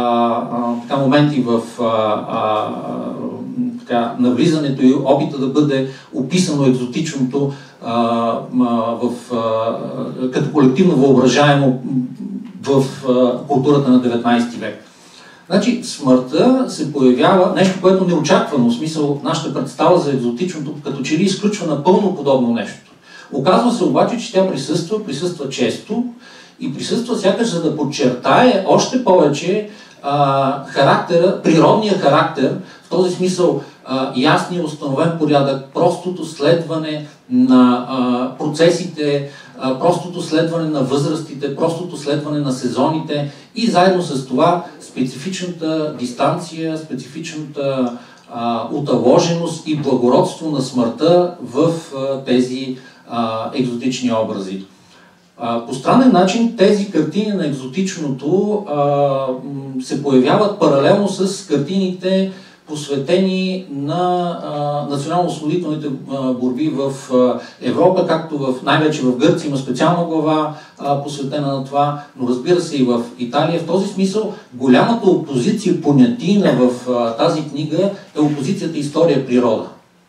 моменти в а, а, така, навлизането и опита да бъде описано екзотичното а, а, в, а, като колективно въображаемо в а, културата на деветнайсети век. Значи, смъртта се появява, нещо, което неочаквано, в смисъл нашата представа за екзотичното, като че ли изключва напълно подобно нещо. Оказва се обаче, че тя присъства, присъства често и присъства сякаш за да подчертае още повече а, характера, природния характер, в този смисъл а, ясния установен порядък, простото следване на а, процесите, а, простото следване на възрастите, простото следване на сезоните и заедно с това специфичната дистанция, специфичната а, уталоженост и благородство на смъртта в а, тези а, екзотични образи. А, по странен начин тези картини на екзотичното а, се появяват паралелно с картините, посветени на а, национално-освободителните борби в а, Европа, както в, най-вече в Гърция има специална глава а, посветена на това, но разбира се и в Италия. В този смисъл голямата опозиция понятийна в а, тази книга е опозицията история-природа.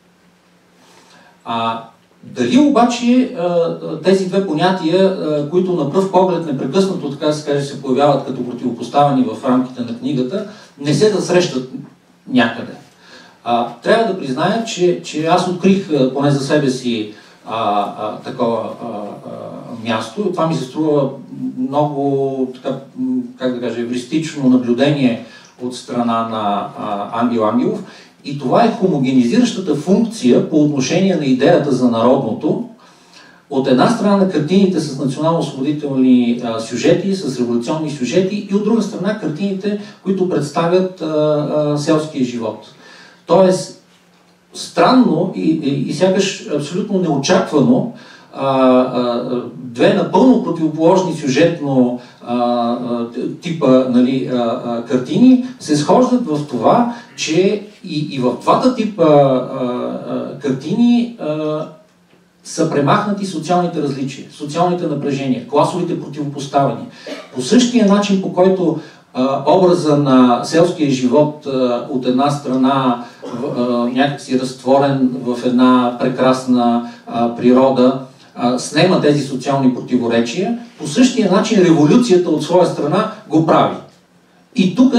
А дали обаче тези две понятия, които на пръв поглед непрекъснато, така се каже, се появяват като противопоставени в рамките на книгата, не се да срещат някъде? А, трябва да призная, че, че аз открих поне за себе си а, а, такова а, а, място. Това ми се струва много, така, как да кажа, евристично наблюдение от страна на а, Ангел Ангелов. И това е хомогенизиращата функция по отношение на идеята за народното. От една страна на картините с национално-освободителни а, сюжети, с революционни сюжети и от друга страна картините, които представят а, а, селския живот. Тоест, странно и, и, и сякаш абсолютно неочаквано, а, а, две напълно противоположни сюжетно а, а, типа нали, а, а, картини се схождат в това, че и, и в двата типа а, а, картини а, са премахнати социалните различия, социалните напрежения, класовите противопоставяния. По същия начин, по който а, образа на селския живот а, от една страна а, някакси разтворен в една прекрасна а, природа, а, снема тези социални противоречия, по същия начин революцията от своя страна го прави. И тук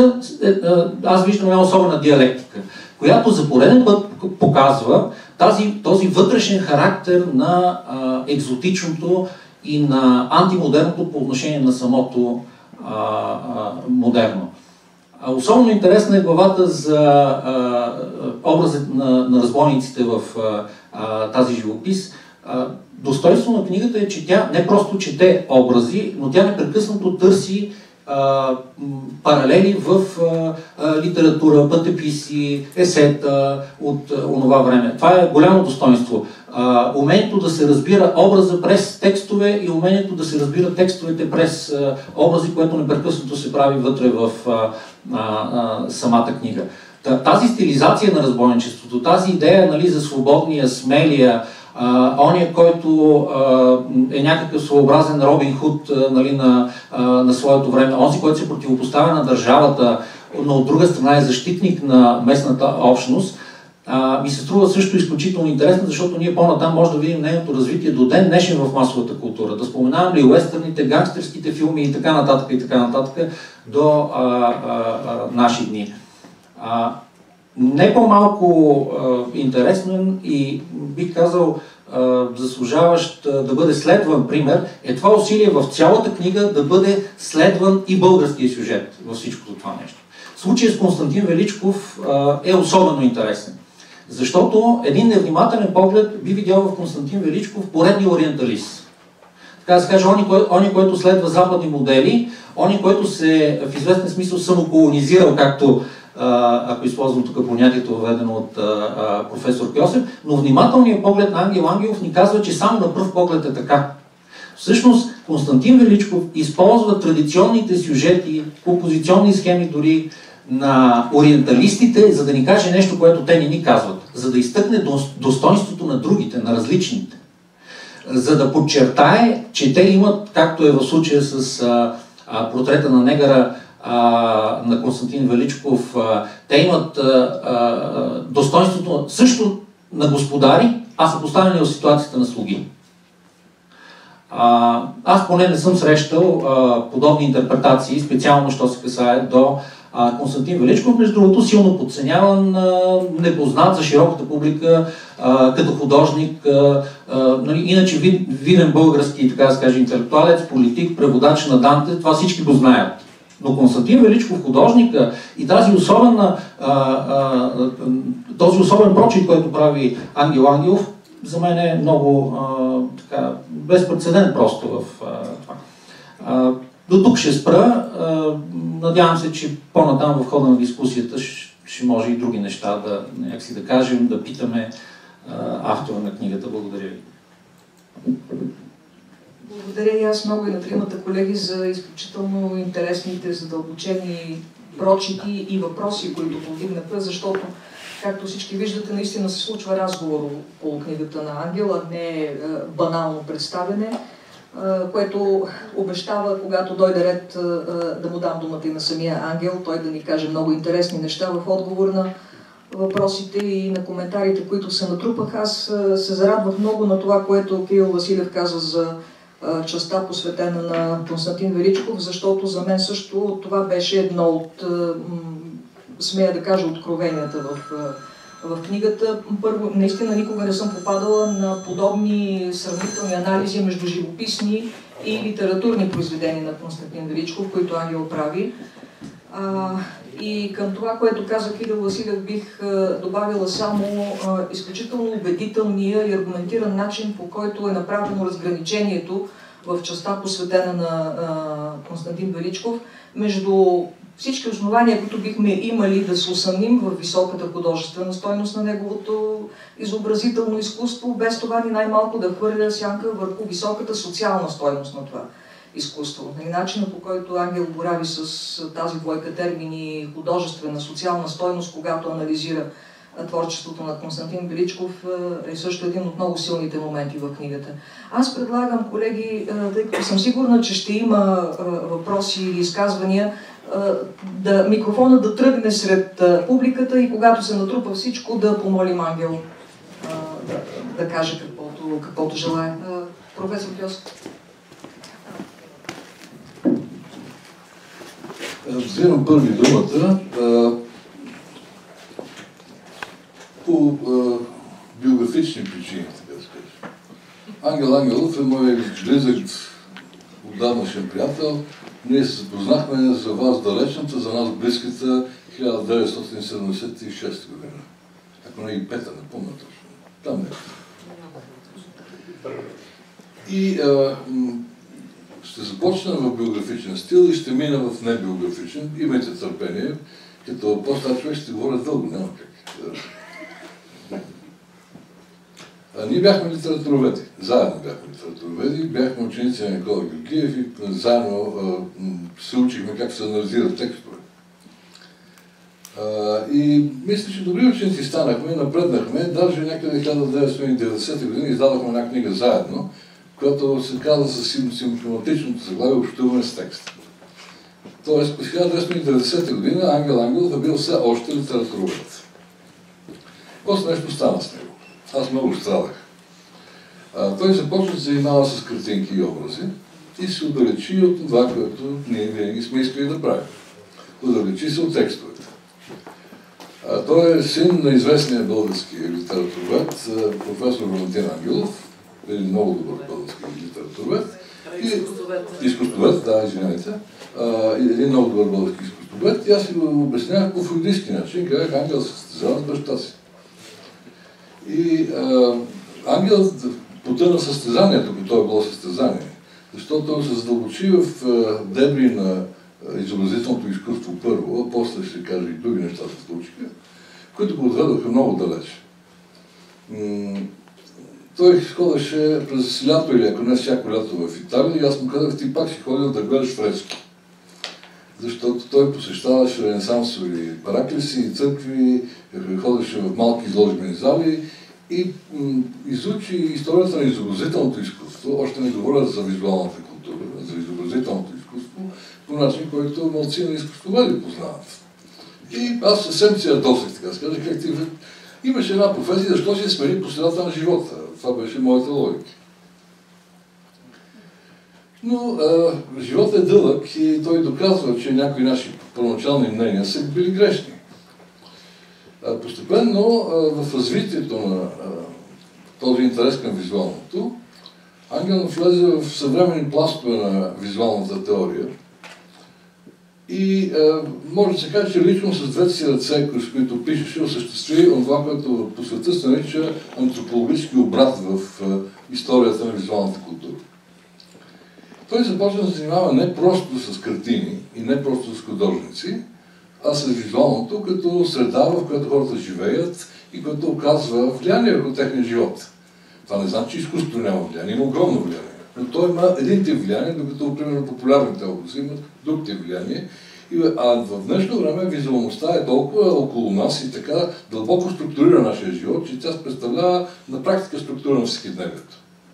аз виждам една особена диалектика, която за пореден път показва тази, този вътрешен характер на а, екзотичното и на антимодерното по отношение на самото а, а, модерно. А, особено интересна е главата за а, образът на, на разбойниците в а, а, тази живопис. А, достойство на книгата е, че тя не просто чете образи, но тя непрекъснато търси Uh, паралели в uh, uh, литература, пътеписи, есета от uh, онова време. Това е голямо достоинство. Uh, умението да се разбира образа през текстове и умението да се разбира текстовете през uh, образи, което непрекъснато се прави вътре в uh, uh, uh, самата книга. Тази стилизация на разбойничеството, тази идея нали, за свободния, смелия, Uh, ония, който uh, е някакъв своеобразен Робин Худ uh, нали, на, uh, на своето време, онзи, който се противопоставя на държавата, но от друга страна е защитник на местната общност, uh, ми се струва също изключително интересно, защото ние по-натам може да видим нейното развитие до ден днешен в масовата култура. Да споменавам ли уестърните, гангстерските филми и така нататък и така нататък до uh, uh, uh, наши дни. Uh, Не по-малко интересен и бих казал а, заслужаващ а, да бъде следван пример е това усилие в цялата книга да бъде следван и българския сюжет във всичкото това нещо. Случаят с Константин Величков а, е особено интересен, защото един невнимателен поглед би видял в Константин Величков поредния ориенталист. Така да се каже, он, кой, он, който следва западни модели, он, който се в известен смисъл самоколонизирал, както ако използвам тук понятието, въведено от а, а, професор Кьосев, но внимателният поглед на Ангел Ангелов ни казва, че само на пръв поглед е така. Всъщност, Константин Величков използва традиционните сюжети, композиционни схеми дори на ориенталистите, за да ни каже нещо, което те не ни казват, за да изтъкне достоинството на другите, на различните, за да подчертае, че те имат, както е в случая с а, а, портрета на негъра, Uh, на Константин Величков, uh, те имат uh, uh, достоинството също на господари, а са поставени в ситуацията на слуги. Uh, аз поне не съм срещал uh, подобни интерпретации, специално що се касае до А Константин Величков, между другото, силно подценяван, непознат за широката публика а, като художник, а, а, нали, иначе вид, виден български, така да се каже, интелектуалец, политик, преводач на Данте, това всички го знаят. Но Константин Величков, художника и тази особена, а, а, този особен прочит, който прави Ангел Ангелов, за мен е много а, така, безпрецедент просто в а, това. А, до тук ще спра. А, надявам се, че по-натам в хода на дискусията ще, ще може и други неща да, някакси да кажем, да питаме а, автора на книгата. Благодаря ви. Благодаря и аз много и на тримата колеги за изключително интересните, задълбочени прочити и въпроси, които повдигнаха, защото, както всички виждате, наистина се случва разговор по книгата на Ангела, не е банално представяне, което обещава, когато дойде ред да му дам думата и на самия Ангел, той да ни каже много интересни неща в отговор на въпросите и на коментарите, които се натрупах. Аз се зарадвах много на това, което Кирил Василев каза за частта, посветена на Константин Величков, защото за мен също това беше едно от, смея да кажа, откровенията в, в книгата. Първо, наистина никога не съм попадала на подобни сравнителни анализи между живописни и литературни произведения на Константин Величков, които Ангел прави. А, и към това, което каза Кирил Василев, бих а, добавила само а, изключително убедителния и аргументиран начин, по който е направено разграничението в частта, посветена на а, Константин Величков, между всички основания, които бихме имали да се усъмним в високата художествена стойност на неговото изобразително изкуство, без това ни най-малко да хвърля сянка върху високата социална стойност на това изкуство. И начинът, по който Ангел борави с тази двойка термини художествена, социална стойност, когато анализира творчеството на Константин Величков, е също един от много силните моменти в книгата. Аз предлагам, колеги, тъй като съм сигурна, че ще има въпроси или изказвания, да, микрофона да тръгне сред публиката и когато се натрупа всичко, да помолим Ангел да, да каже каквото, каквото желая. Професор Кьосев. Вземам първи думата по биографични причини, така да скажа. Ангел Ангелов е мой близък отдавнашен приятел. Ние се запознахме за вас далечната, за нас близката хиляда деветстотин седемдесет и шеста година. Ако не и пета, не помня точно. Там не. И а, ще започна в биографичен стил и ще мина в небиографичен. Имайте търпение, като по-стар човек ще говоря дълго, няма как. А, ние бяхме литературоведи, заедно бяхме литературоведи, бяхме ученици на Никола Георгиев и заедно а, се учихме как се анализират текстове. А, и мисля, че добри ученици станахме, напреднахме, даже някъде хиляда деветстотин и деветдесета година издадохме една книга заедно, която се казва със симптоматичното заглавие "Общуване с текста". Тоест, през хиляда деветстотин и деветдесета година Ангел Ангелов е бил все още литературовед. После нещо стана с него. Аз много страдах. А, той започва да се занимава с картинки и образи и се отдалечи от това, което ние винаги сме искали да правим. Отдалечи се от текстовете. А, той е син на известния български литературовед, професор Валентин Ангелов, един много добър български литературовед. Изкуствовед, да, извинявайте. Един много добър български изкуствовед. И аз си го обяснявах по фройдистки начин, как Ангел се състезава с баща си. И а, Ангел потъна състезанието, като той е било състезание, защото се задълбочи в а, дебри на а, изобразителното изкуство първо, а после ще кажа и други неща се случиха, които го отведоха много далеч. М той ходеше през лято или ако не всяко лято в Италия и аз му казах: ти пак си ходил да гледаш фрески. Защото той посещаваше ренесансови параклиси и църкви, ходеше в малки изложбени зали и изучи историята на изобразителното изкуство, още не говоря за визуалната култура, за изобразителното изкуство, по начин, който малцина изкуствоведи познават. И аз съвсем си ядосах, така да кажа, как ти имаше една професия, защо си смени по средата на живота. Това беше моята логика. Но а, животът е дълъг и той доказва, че някои наши първоначални мнения са били грешни. А, постепенно а, в развитието на а, този интерес към визуалното, Ангелов влезе в съвременни пластове на визуалната теория и а, може да се каже, че лично с двете си ръце, с които пишеше, осъществи това, което по света се нарича антропологически обрат в а, историята на визуалната култура. Той започна да се занимава не просто с картини и не просто с художници, а с визуалното като среда, в която хората живеят и което оказва влияние върху техния живот. Това не значи, че изкуството няма влияние, има огромно влияние. Но той има един тип влияние, докато, примерно, популярните образи имат друг тип влияние. А в днешно време визуалността е толкова около нас и така дълбоко структурира нашия живот, че тя представлява на практика структура на всекидневието.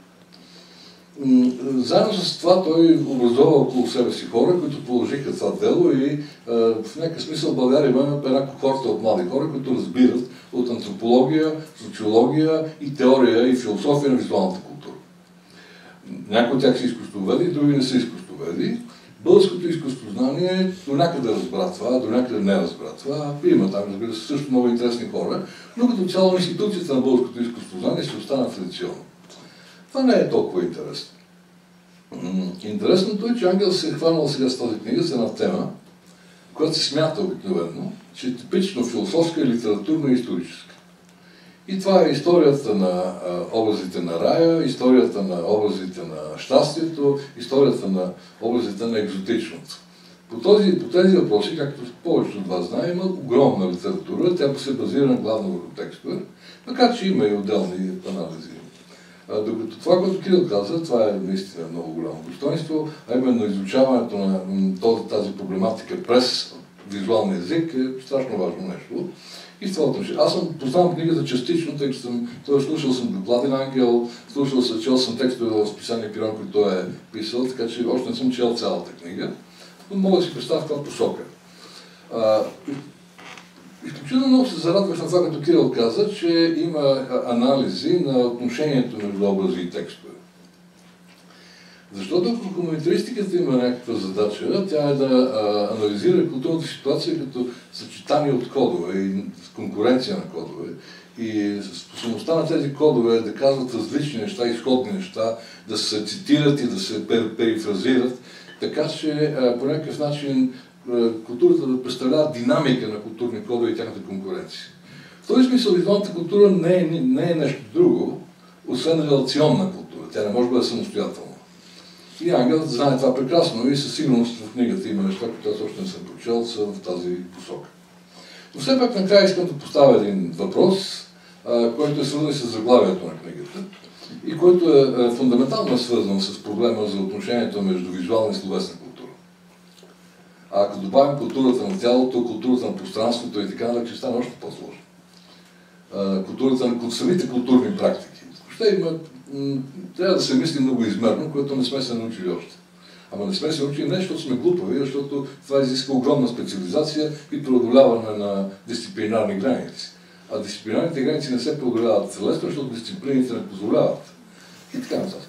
Заедно с това той образува около себе си хора, които положиха това дело и в някакъв смисъл в България има една кохорта от млади хора, които разбират от антропология, социология и теория и философия на визуалната култура. Някои от тях са изкуствоведи, други не са изкуствоведи. Българското изкуствознание до някъде разбра това, до някъде не разбра това. Има там, разбира се, също много интересни хора, но като цяло институцията на българското изкуствознание се остана традиционно. Това не е толкова интересно. Интересното е, че Ангел се е хванал сега с тази книга за една тема, която се смята обикновено, че е типично философска, литературна и историческа. И това е историята на а, образите на рая, историята на образите на щастието, историята на образите на екзотичното. По, този, по тези въпроси, както повечето от вас знае, има огромна литература, тя се базира главно върху текстове, макар че има и отделни анализи. А, докато това, което Кирил каза, това е наистина много голямо достоинство, а именно изучаването на тази проблематика през визуалния език е страшно важно нещо. И това отношение. Аз съм познавам книгата частично, тъй като съм, той слушал съм доклади на Ангел, слушал съм, чел съм текстове в списание Пирон, който той е писал, така че още не съм чел цялата книга, но мога да си представя в каква посока. А, изключително много се зарадвах на това, като Кирил каза, че има анализи на отношението между образи и текстове. Защото ако комунитаристиката има някаква задача, тя е да а, анализира културната ситуация като съчетание от кодове и конкуренция на кодове. И способността на тези кодове е да казват различни неща, изходни неща, да се цитират и да се пер, перифразират, така че а, по някакъв начин а, културата да представлява динамика на културни кодове и тяхната конкуренция. В този смисъл визуалната култура не е, не е нещо друго, освен релационна култура. Тя не може да бъде самостоятелна. И Ангел знае това прекрасно и със сигурност в книгата има неща, които аз още не съм прочел, са в тази посока. Но все пак накрая искам да поставя един въпрос, а, който е свързан с заглавието на книгата и който е, е фундаментално свързан с проблема за отношението между визуална и словесна култура. А ако добавим културата на тялото, културата на пространството и така нататък, ще стане още по-сложно. Културата на самите културни практики. Ще има, трябва да се мисли много измерно, което не сме се научили още. Ама не сме се научили не, защото сме глупави, защото това изисква огромна специализация и преодоляване на дисциплинарни граници. А дисциплинарните граници не се преодоляват лесно, защото дисциплините не позволяват. И така нататък.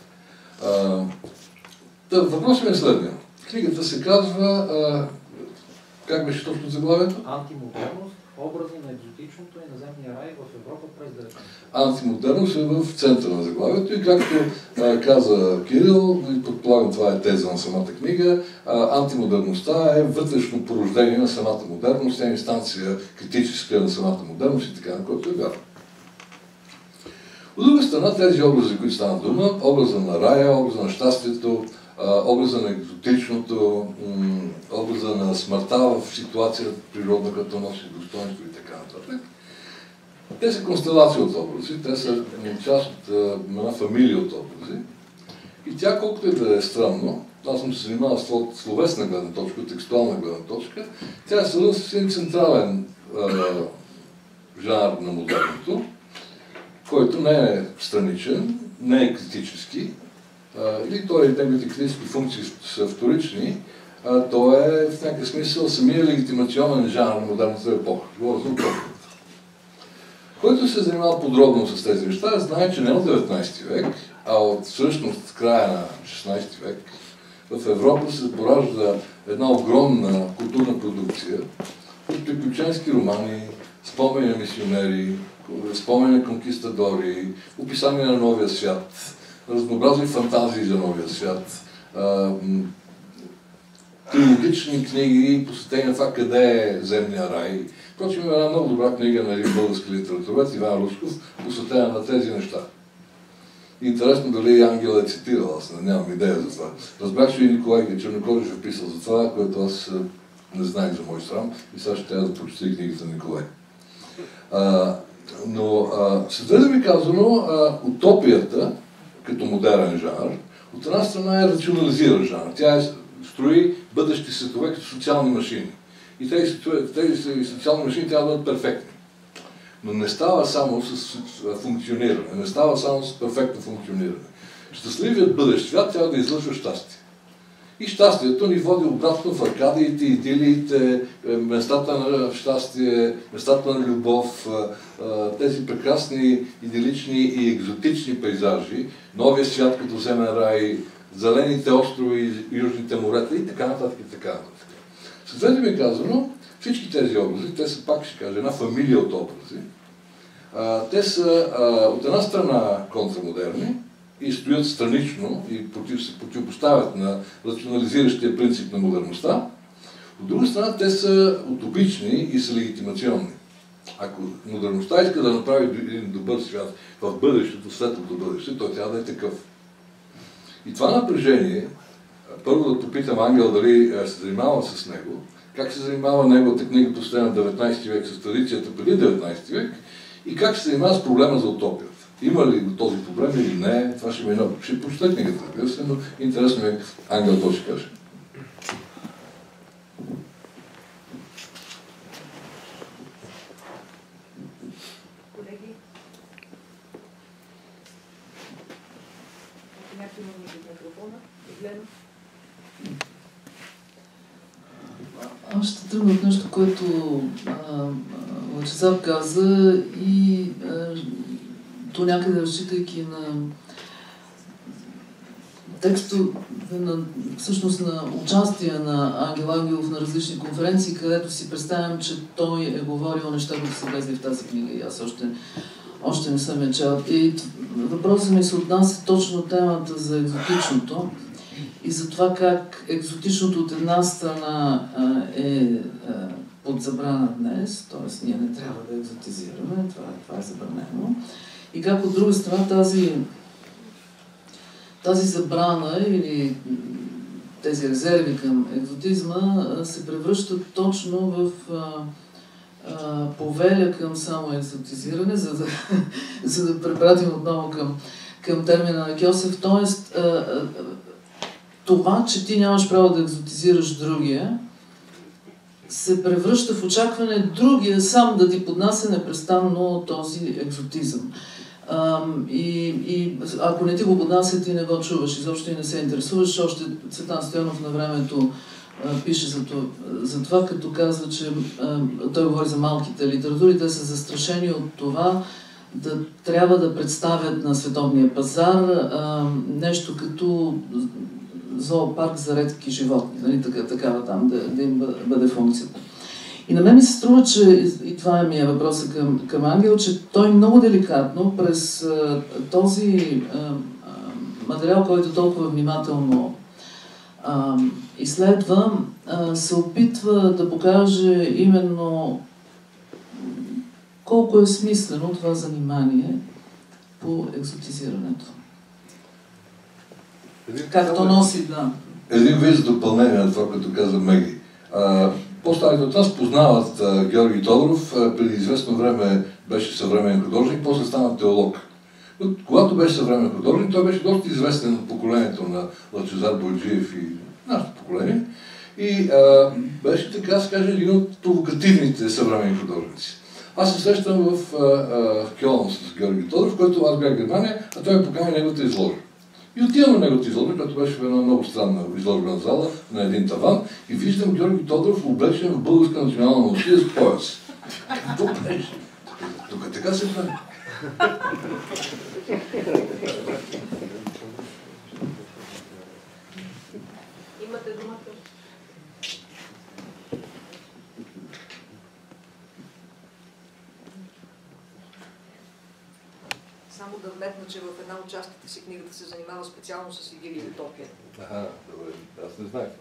Въпросът ми е следния. Книгата се казва, а, как беше точно заглавието? Антимодерност, образи на екзотичното и наземния рай в Европа през деветнайсети век. Антимодерност е в центъра на заглавието и както а, каза Кирил, и предполагам това е теза на самата книга, а, антимодерността е вътрешно порождение на самата модерност, тя е инстанция критическа на самата модерност и така, на което е вярно. От друга страна, тези образи, които стана дума, образа на рая, образа на щастието, образа на екзотичното, образа на смъртта в ситуация природна, като носи достоинство и така нататък. Те са констелации от образи, те са част от една фамилия от образи. И тя, колкото и да е странно, аз съм се занимавал с словесна гледна точка, текстуална гледна точка, тя е свързана с един централен а, жанр на модерното, който не е страничен, не е критически, или той, неговите критически функции са вторични, а, то е в някакъв смисъл самия легитимационен жанр на модерната епоха. Говоря за епохата. Който се занимава подробно с тези неща, знае, че не от деветнайсети век, а от всъщност края на шестнайсети век, в Европа се поражда една огромна културна продукция от приключенски романи, спомени на мисионери, спомени на конкистадори, описания на новия свят, разнообразни фантазии за новия свят, трилогични книги, посветени на това къде е земния рай. Впрочем, има една много добра книга на един български литературовец, Иван Русков, посветена на тези неща. Интересно дали Ангел е цитирал, аз нямам идея за това. Разбрах, че и Николай Чернокожев е писал за това, което аз не знаех за мой срам и сега ще трябва да прочета книгата на Николай. А, но, с две думи казано, а, утопията, като модерен жанр, от една страна е рационализиран жанр. Тя е, строи бъдещи светове като социални машини. И тези, тези социални машини трябва да бъдат перфектни. Но не става само с функциониране, не става само с перфектно функциониране. Щастливият бъдещ свят трябва да излъчва щастие. И щастието ни води обратно в аркадиите, идилиите, местата на щастие, местата на любов, тези прекрасни, идилични и екзотични пейзажи, новия свят като земен рай, зелените острови, южните морета и така нататък и така нататък. С две думи казано, всички тези образи, те са, пак ще кажа, една фамилия от образи. Те са от една страна контрамодерни и стоят странично и против, се противопоставят на рационализиращия принцип на модерността. От друга страна, те са утопични и са легитимационни. Ако модерността иска да направи един добър свят в бъдещето, светлото бъдеще, той трябва да е такъв. И това напрежение, първо да попитам Ангел дали се занимава с него, как се занимава неговата книга посветена на деветнайсети век с традицията преди деветнайсети век и как се занимава с проблема за утопията. Има ли този проблем или не, това ще ми е много. Ще прочета книгата, разбира се, но интересно е Ангел то ще каже. Колеги, някой има микрофона? Еглена? Аз ще тръгна от нещо, което Лъчезар каза и а, то някъде разчитайки на текстове, на, всъщност на участие на Ангел Ангелов на различни конференции, където си представям, че той е говорил неща, които са влезли в тази книга и аз още, още не съм я чел. И въпросът ми се отнася точно темата за екзотичното и за това как екзотичното от една страна а, е а, под забрана днес, т.е. ние не трябва да екзотизираме, това, това е забранено. И как от друга страна тази, тази забрана или тези резерви към екзотизма се превръщат точно в а, а, повеля към само екзотизиране, за да, за да препратим отново към, към термина на Кьосев. Тоест, а, а, това, че ти нямаш право да екзотизираш другия, се превръща в очакване другия сам да ти поднася непрестанно този екзотизъм. Um, и, и ако не ти го поднася, ти не го чуваш, изобщо и не се интересуваш. Още Цветан Стоянов на времето а, пише за това, за това, като казва, че а, той говори за малките литератури, те са застрашени от това да трябва да представят на световния пазар а, нещо като зоопарк за редки животни, нали, така, такава там да, да им бъде функцията. И на мен ми се струва, че, и това е ми е въпросът към, към Ангел, че той много деликатно през а, този а, а, материал, който толкова внимателно а, изследва, а, се опитва да покаже именно колко е смислено това занимание по екзотизирането. Как то носи, да. Един вид допълнение на това, което каза Меги. По-старите от нас познават а, Георги Тодоров, а, преди известно време беше съвременен художник, после стана теолог. Но когато беше съвременен художник, той беше доста известен от поколението на Лъчезар Бойджиев и нашето поколение. И а, беше, така се каже, един от провокативните съвременни художници. Аз се срещам в, а, а, в Кьолн с Георги Тодоров, който аз бях в Германия, а той ме покани неговата изложба. И отивам на неговата изложба, която беше в една много странна изложбена зала, на един таван, и виждам Георги Тодоров облечен в българска национална мълчия с пояс. Какво беше? Тук така се прави. Само да вметна, че в една от частите си книгата се занимава специално с идилия и утопия. Ага, добре, аз не знаех.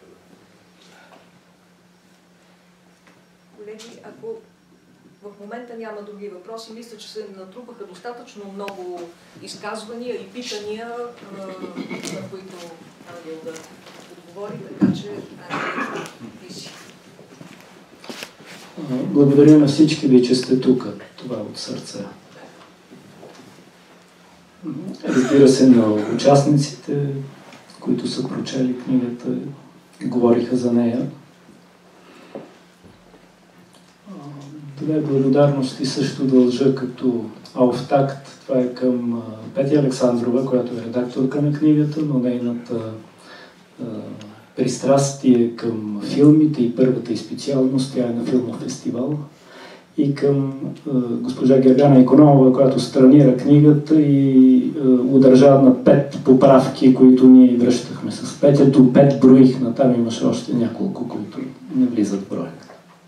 Колеги, ако в момента няма други въпроси, мисля, че се натрупаха достатъчно много изказвания и питания, на които Ангел да отговори, така че Ангел, ти си. Благодаря на всички ви, че сте тук. Това от сърце. Разбира се, на участниците, които са прочели книгата, говориха за нея. Две благодарности също дължа като ауфтакт. Това е към Петя Александрова, която е редакторка на книгата, но нейната а, пристрастие към филмите и първата и специалност, тя е на филмов фестивал. И към а, госпожа Гергана Икономова, която странира книгата и а, удържа на пет поправки, които ние връщахме с пет. Ето пет броих, на там имаше още няколко, които не влизат в броя.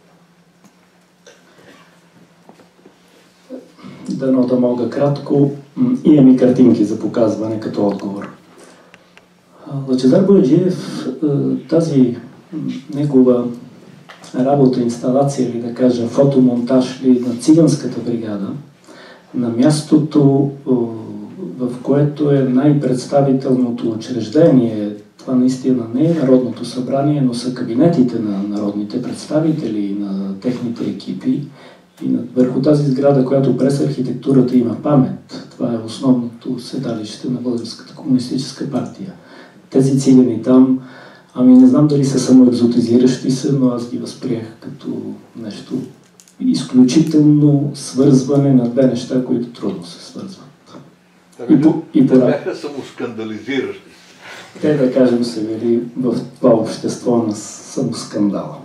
Дано да мога кратко. Имам и картинки за показване като отговор. Лъчезар Бояджиев, тази негова работа, инсталация или да кажа фотомонтаж ли на циганската бригада, на мястото, в което е най-представителното учреждение, това наистина не е Народното събрание, но са кабинетите на народните представители и на техните екипи. И върху тази сграда, която през архитектурата има памет, това е основното седалище на Българската комунистическа партия. Тези цигани там, ами не знам дали са самоекзотизиращи се, но аз ги възприех като нещо изключително свързване на две неща, които трудно се свързват. И по, и по... Те бяха самоскандализиращи. Те, да кажем, са били в това общество на самоскандала.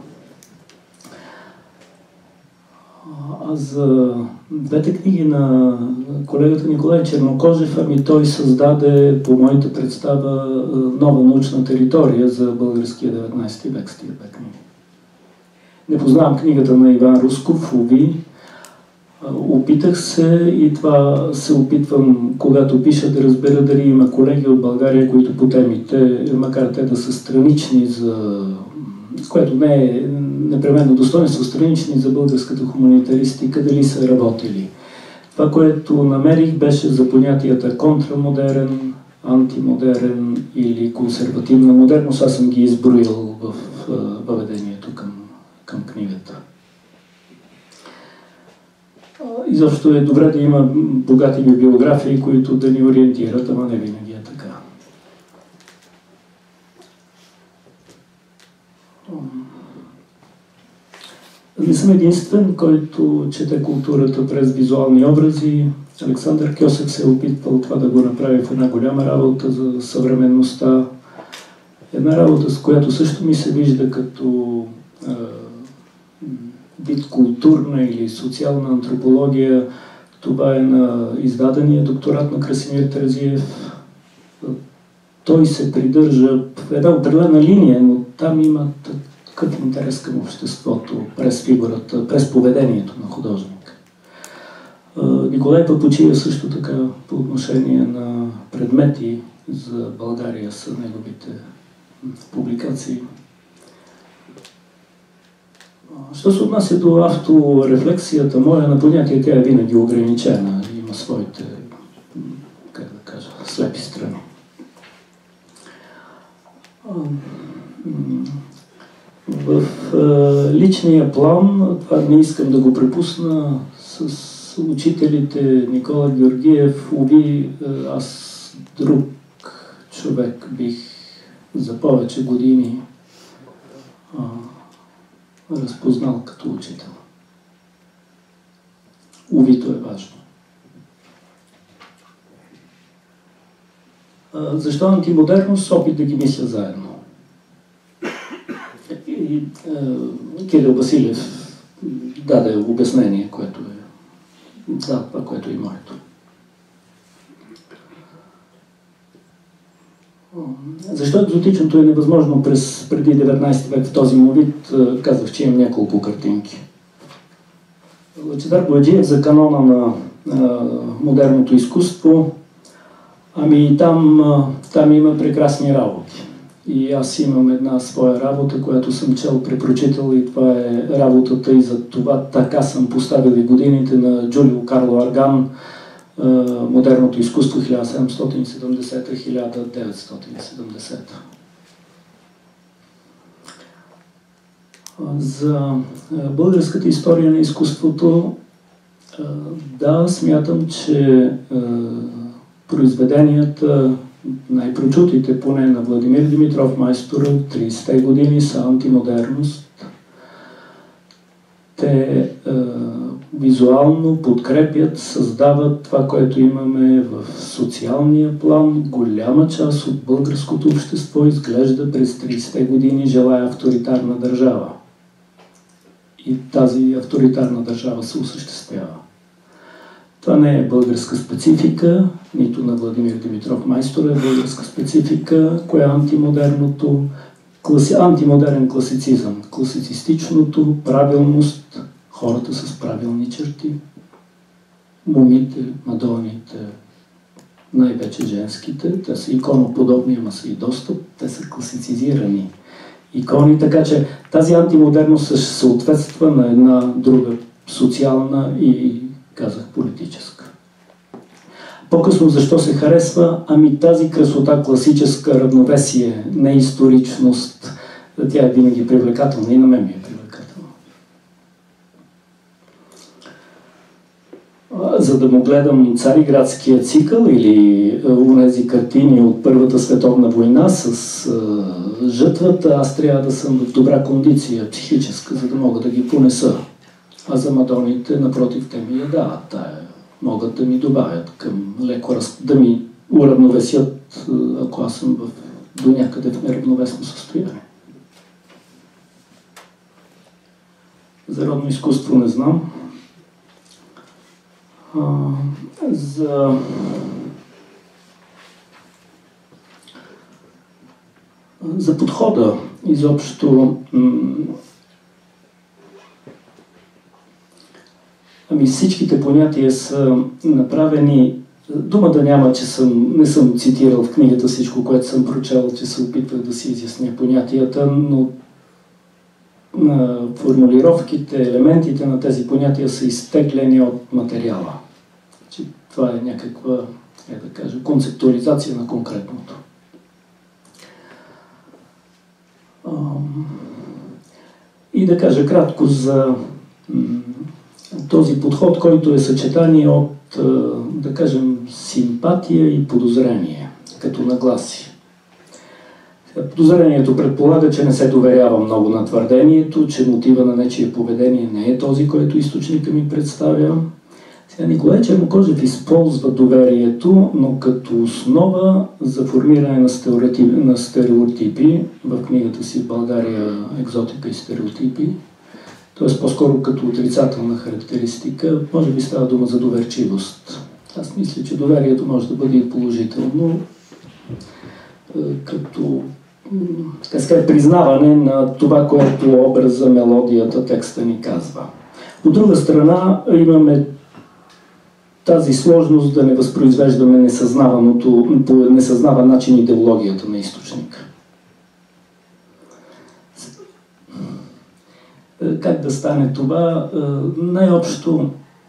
А за двете книги на колегата Николай Чернокожев, ами той създаде, по моята представа, нова научна територия за българския деветнайсети век с тия две книги. Не познавам книгата на Иван Русков, уви. Опитах се и това се опитвам, когато пиша, да разбера дали има колеги от България, които по темите, макар те да са странични за... което не е непременно достоинство, странични за българската хуманитаристика, дали са работили. Това, което намерих, беше за понятията контрамодерен, антимодерен или консервативна модерност. Аз съм ги изброил в въведението към, към книгата. Изобщо е добре да има богати библиографии, които да ни ориентират, ама не винаги е така. Не съм единствен, който чете културата през визуални образи. Александър Кьосев се е опитвал това да го направи в една голяма работа за съвременността. Една работа, с която също ми се вижда като е, вид културна или социална антропология. Това е на издадения докторат на Красимир Терзиев. Той се придържа в една определена линия, но там има такъв интерес към обществото, през фигурата, през поведението на художник. Николай Папучия също така по отношение на предмети за България са неговите публикации. Що се отнася до авторефлексията моя на понятие, тя е винаги ограничена, има своите, как да кажа, слепи страни. В е, личния план, това не искам да го препусна, с учителите Никола Георгиев, уви, аз друг човек бих за повече години а, разпознал като учител. Увито е важно. А, защо антимодерност? Опит да ги мисля заедно. И а, Кирил Василев даде обяснение, което е да, това, което е и моето. Защо екзотичното е невъзможно през преди деветнайсети век в този му вид? Казах, че имам няколко картинки. Лъчезар Бояджиев за канона на модерното изкуство. Ами там, там има прекрасни работи. И аз имам една своя работа, която съм чел, препрочитал, и това е работата и за това така съм поставил и годините на Джулио Карло Арган, модерното изкуство хиляда седемстотин и седемдесета до хиляда деветстотин и седемдесета. За българската история на изкуството, да, смятам, че произведенията, най-прочутите поне на Владимир Димитров Майстора от тридесетте години, са антимодерност. Те е, визуално подкрепят, създават това, което имаме в социалния план. Голяма част от българското общество изглежда през тридесетте години желая авторитарна държава. И тази авторитарна държава се осъществява. Това не е българска специфика, нито на Владимир Димитров Майстор е българска специфика, коя е антимодерното, класи, антимодерен класицизъм, класицистичното, правилност, хората с правилни черти, момите, мадоните, най-вече женските, те са иконоподобни, ама са и доста, те са класицизирани икони, така че тази антимодерност съответства на една друга социална и, казах, политическа. По-късно защо се харесва? Ами тази красота, класическа, равновесие, неисторичност, тя е винаги привлекателна и на мен ми е привлекателна. За да му гледам Цариградския цикъл или онези картини от Първата световна война с а, жътвата, аз трябва да съм в добра кондиция психическа, за да мога да ги понеса. А за мадоните, напротив, те ми я дават. Тая могат да ми добавят към леко, да ми уравновесят, ако аз съм в, до някъде в неравновесно състояние. За родно изкуство не знам. А, за за подхода изобщо ами всичките понятия са направени, дума да няма, че съм, не съм цитирал в книгата всичко, което съм прочел, че се опитвах да си изясня понятията, но а, формулировките, елементите на тези понятия са изтеглени от материала. Че това е някаква, е да кажа, концептуализация на конкретното. А, и да кажа кратко за този подход, който е съчетание от, да кажем, симпатия и подозрение, като нагласи. Подозрението предполага, че не се доверява много на твърдението, че мотива на нечие поведение не е този, който източника ми представя. Сега Николай Чернокожев използва доверието, но като основа за формиране на стереотипи, на стереотипи в книгата си България, екзотика и стереотипи, т.е. по-скоро като отрицателна характеристика, може би става дума за доверчивост. Аз мисля, че доверието може да бъде и положително, като така сказать, признаване на това, което образа, мелодията, текста ни казва. От друга страна, имаме тази сложност да не възпроизвеждаме несъзнаваното, по несъзнаван начин идеологията на източника. Как да стане това? Най-общо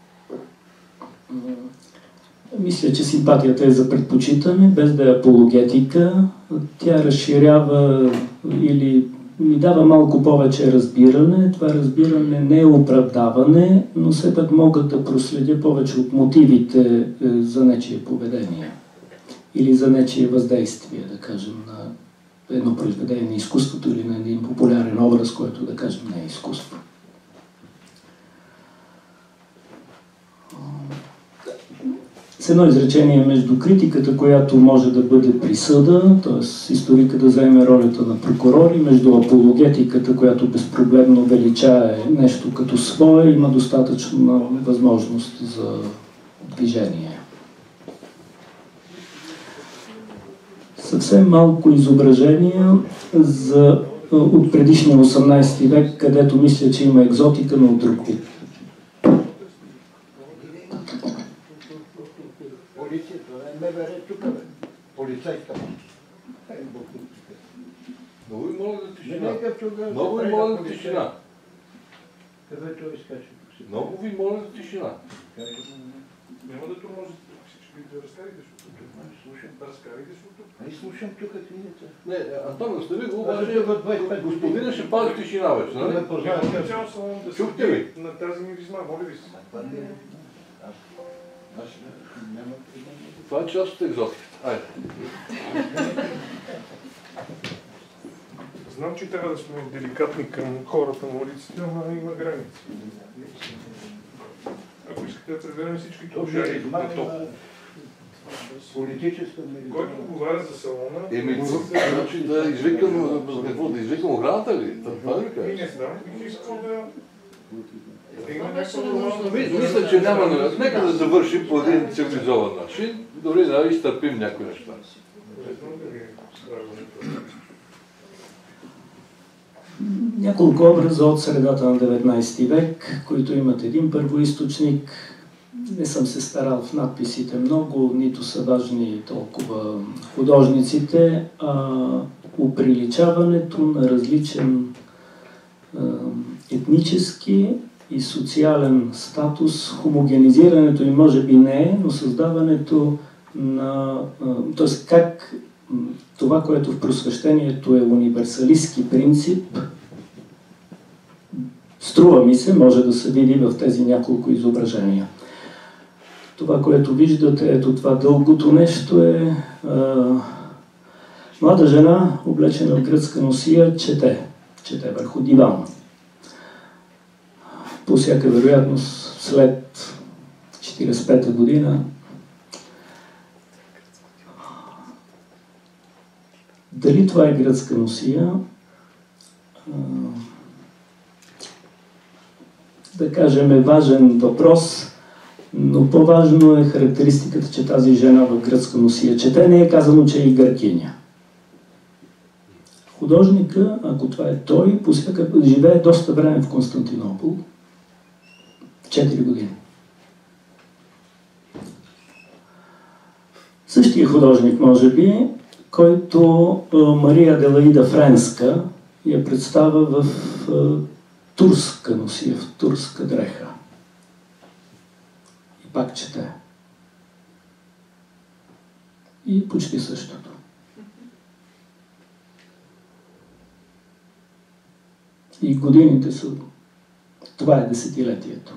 мисля, че симпатията е за предпочитане, без да е апологетика. Тя разширява или ми дава малко повече разбиране. Това разбиране не е оправдаване, но все пак мога да проследя повече от мотивите за нечие поведение или за нечие въздействие, да кажем, на едно произведение на изкуството или на един популярен образ, който, да кажем, не е изкуство. С едно изречение между критиката, която може да бъде присъда, т.е. историка да заеме ролята на прокурори, между апологетиката, която безпроблемно величае нещо като свое, има достатъчно възможност за движение. Съвсем малко изображения за, от предишния осемнадесети век, където мисля, че има екзотика, но от друг вид. полиция, това е МВР тук, бе. Полицейска. Е, Много ви моля за тишина. Не, Много ви моля за тишина. Къде той изкача тук си? Много ви моля за тишина. Няма да тормозите тук всички да разкарите шутото. Слушам. Да разкарите шутото. Ай, слушам тук книгата. Не, Антон, остави го, обаче господина ще пази тишина вече, нали? Чухте ли? На тази миризма, моля ви се. Това е част от екзотиката. Айде. Знам, че трябва да сме деликатни към хората на улиците, но има граници. Ако искате да преведем всички пожари на топ. Политическа миризма. Който говоря за салона... Еми, значи да извикам, какво, да извикам охраната ли? Това ли кажеш? И не знам, бих искал да... Мисля, че няма... Нека да завършим по един цивилизован начин, дори да изтърпим някои неща. Няколко образа от средата на деветнайсети век, които имат един първоизточник. Не съм се старал в надписите много, нито са важни толкова художниците, а уприличаването на различен етнически и социален статус, хомогенизирането им може би не е, но създаването на... т.е. как това, което в просвещението е универсалистски принцип, струва ми се, може да се види в тези няколко изображения. Това, което виждате, ето това дългото нещо е а, млада жена, облечена в гръцка носия, чете. Чете върху диван. По всяка вероятност, след четирийсет и пета година, дали това е гръцка носия, а, да кажем е важен въпрос, но по-важно е характеристиката, че тази жена в гръцка носия чете. Не е казано, че е и гъркиня. Художника, ако това е той, по всяка живее доста време в Константинопол. четири години. Същия художник, може би, който Мария Аделаида Френска я представя в турска носия, в турска дреха. И пак чете. И почти същото. И годините са... Това е десетилетието.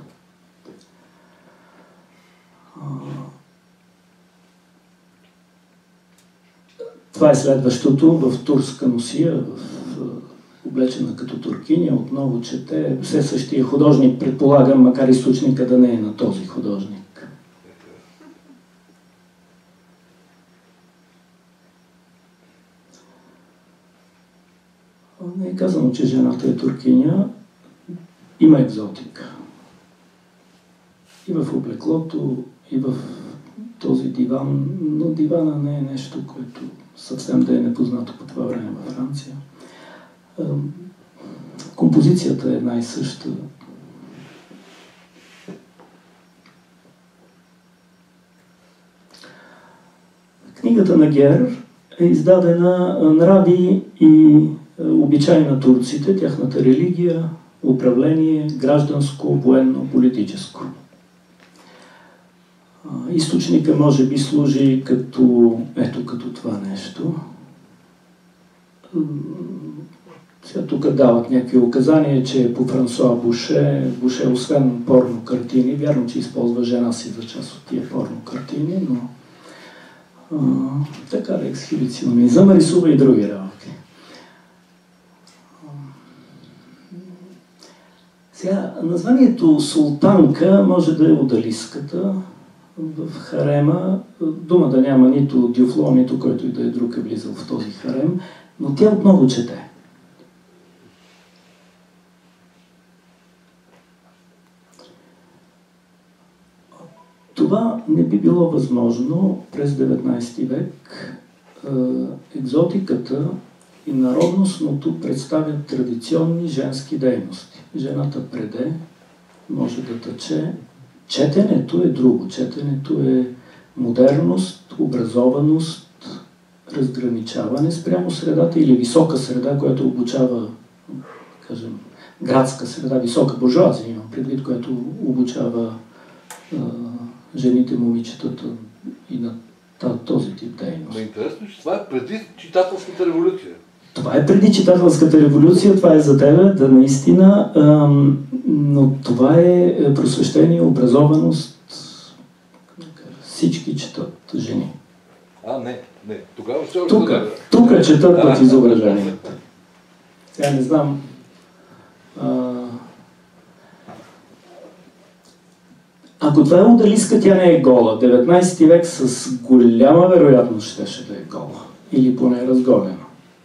Това е следващото в турска носия, в, облечена като туркиня, отново чете. Все същия художник, предполагам, макар източника да не е на този художник. Не е казано, че жената е туркиня. Има екзотика. И в облеклото, и в този диван, но дивана не е нещо, което съвсем да е непознато по това време във Франция. Композицията е една и съща. Книгата на Гер е издадена нрави и обичай на турците, тяхната религия, управление, гражданско, военно, политическо. Източника може би служи като, ето като това нещо. Сега тук дават някакви указания, че по Франсуа Буше, Буше освен порно картини, вярно, че използва жена си за част от тия порно картини, но а, така да ексхибиционизъм, рисува и други работи. Сега, названието Султанка може да е одалиската. В харема, дума да няма нито Дюфло, нито който и да е друг е влизал в този харем, но тя отново чете. Това не би било възможно през деветнайсети век. Екзотиката и народностното представят традиционни женски дейности. Жената преде, може да тъче. Четенето е друго. Четенето е модерност, образованост, разграничаване спрямо средата или висока среда, която обучава, кажем, градска среда, висока буржуазия, имам предвид, която обучава а, жените, момичетата и на този тип дейност. Но интересно, че това е преди читателската революция. Това е преди читателската революция, това е за тебе, да наистина, ам, но това е просвещение, образованост. Всички четат жени. А, не, не. Тогава все още... Тук, тук четат път изображенията. Сега не знам. А... Ако това е одалистка, тя не е гола. деветнайсети век с голяма вероятност щеше да е гола. Или поне разгонена.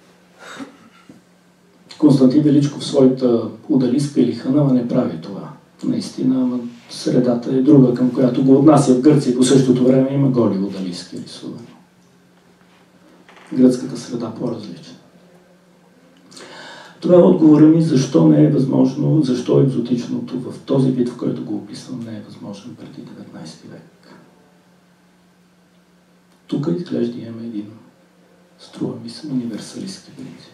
Константин Величков в своята удалистка или ханама не прави това. Наистина, ама средата е друга, към която го отнася. В Гърция по същото време има голи удалистки рисувани. Гръцката среда по-различна. Това е отговора ми защо не е възможно, защо екзотичното в този вид, в който го описвам, не е възможно преди деветнайсети век. Тук изглежда имаме един, струва ми се, универсалистски принцип.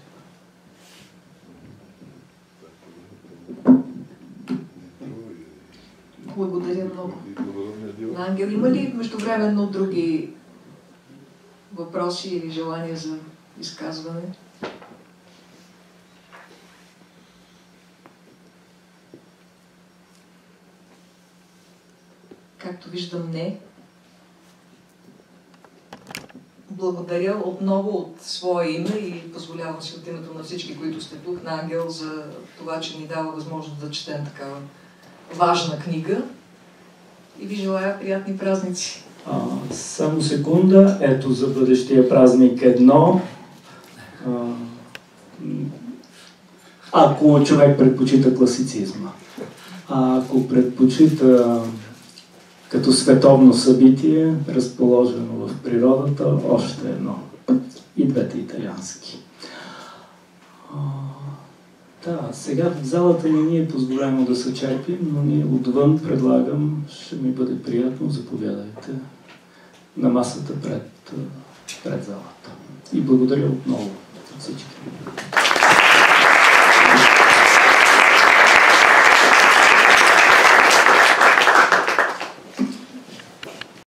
Благодаря много. Ангел, има ли междувременно други въпроси или желания за изказване? Както виждам, не. Благодаря отново от свое име и позволявам си от името на всички, които сте тук, на Ангел, за това, че ни дава възможност да четем такава важна книга. И ви желая приятни празници. А, само секунда. Ето за бъдещия празник едно. А, ако човек предпочита класицизма. А ако предпочита като световно събитие, разположено в природата, още едно. И двете италиански. А, да, сега в залата не ни е позволено да се черпим, но ние отвън предлагам, ще ми бъде приятно, заповядайте на масата пред, пред залата. И благодаря отново всички.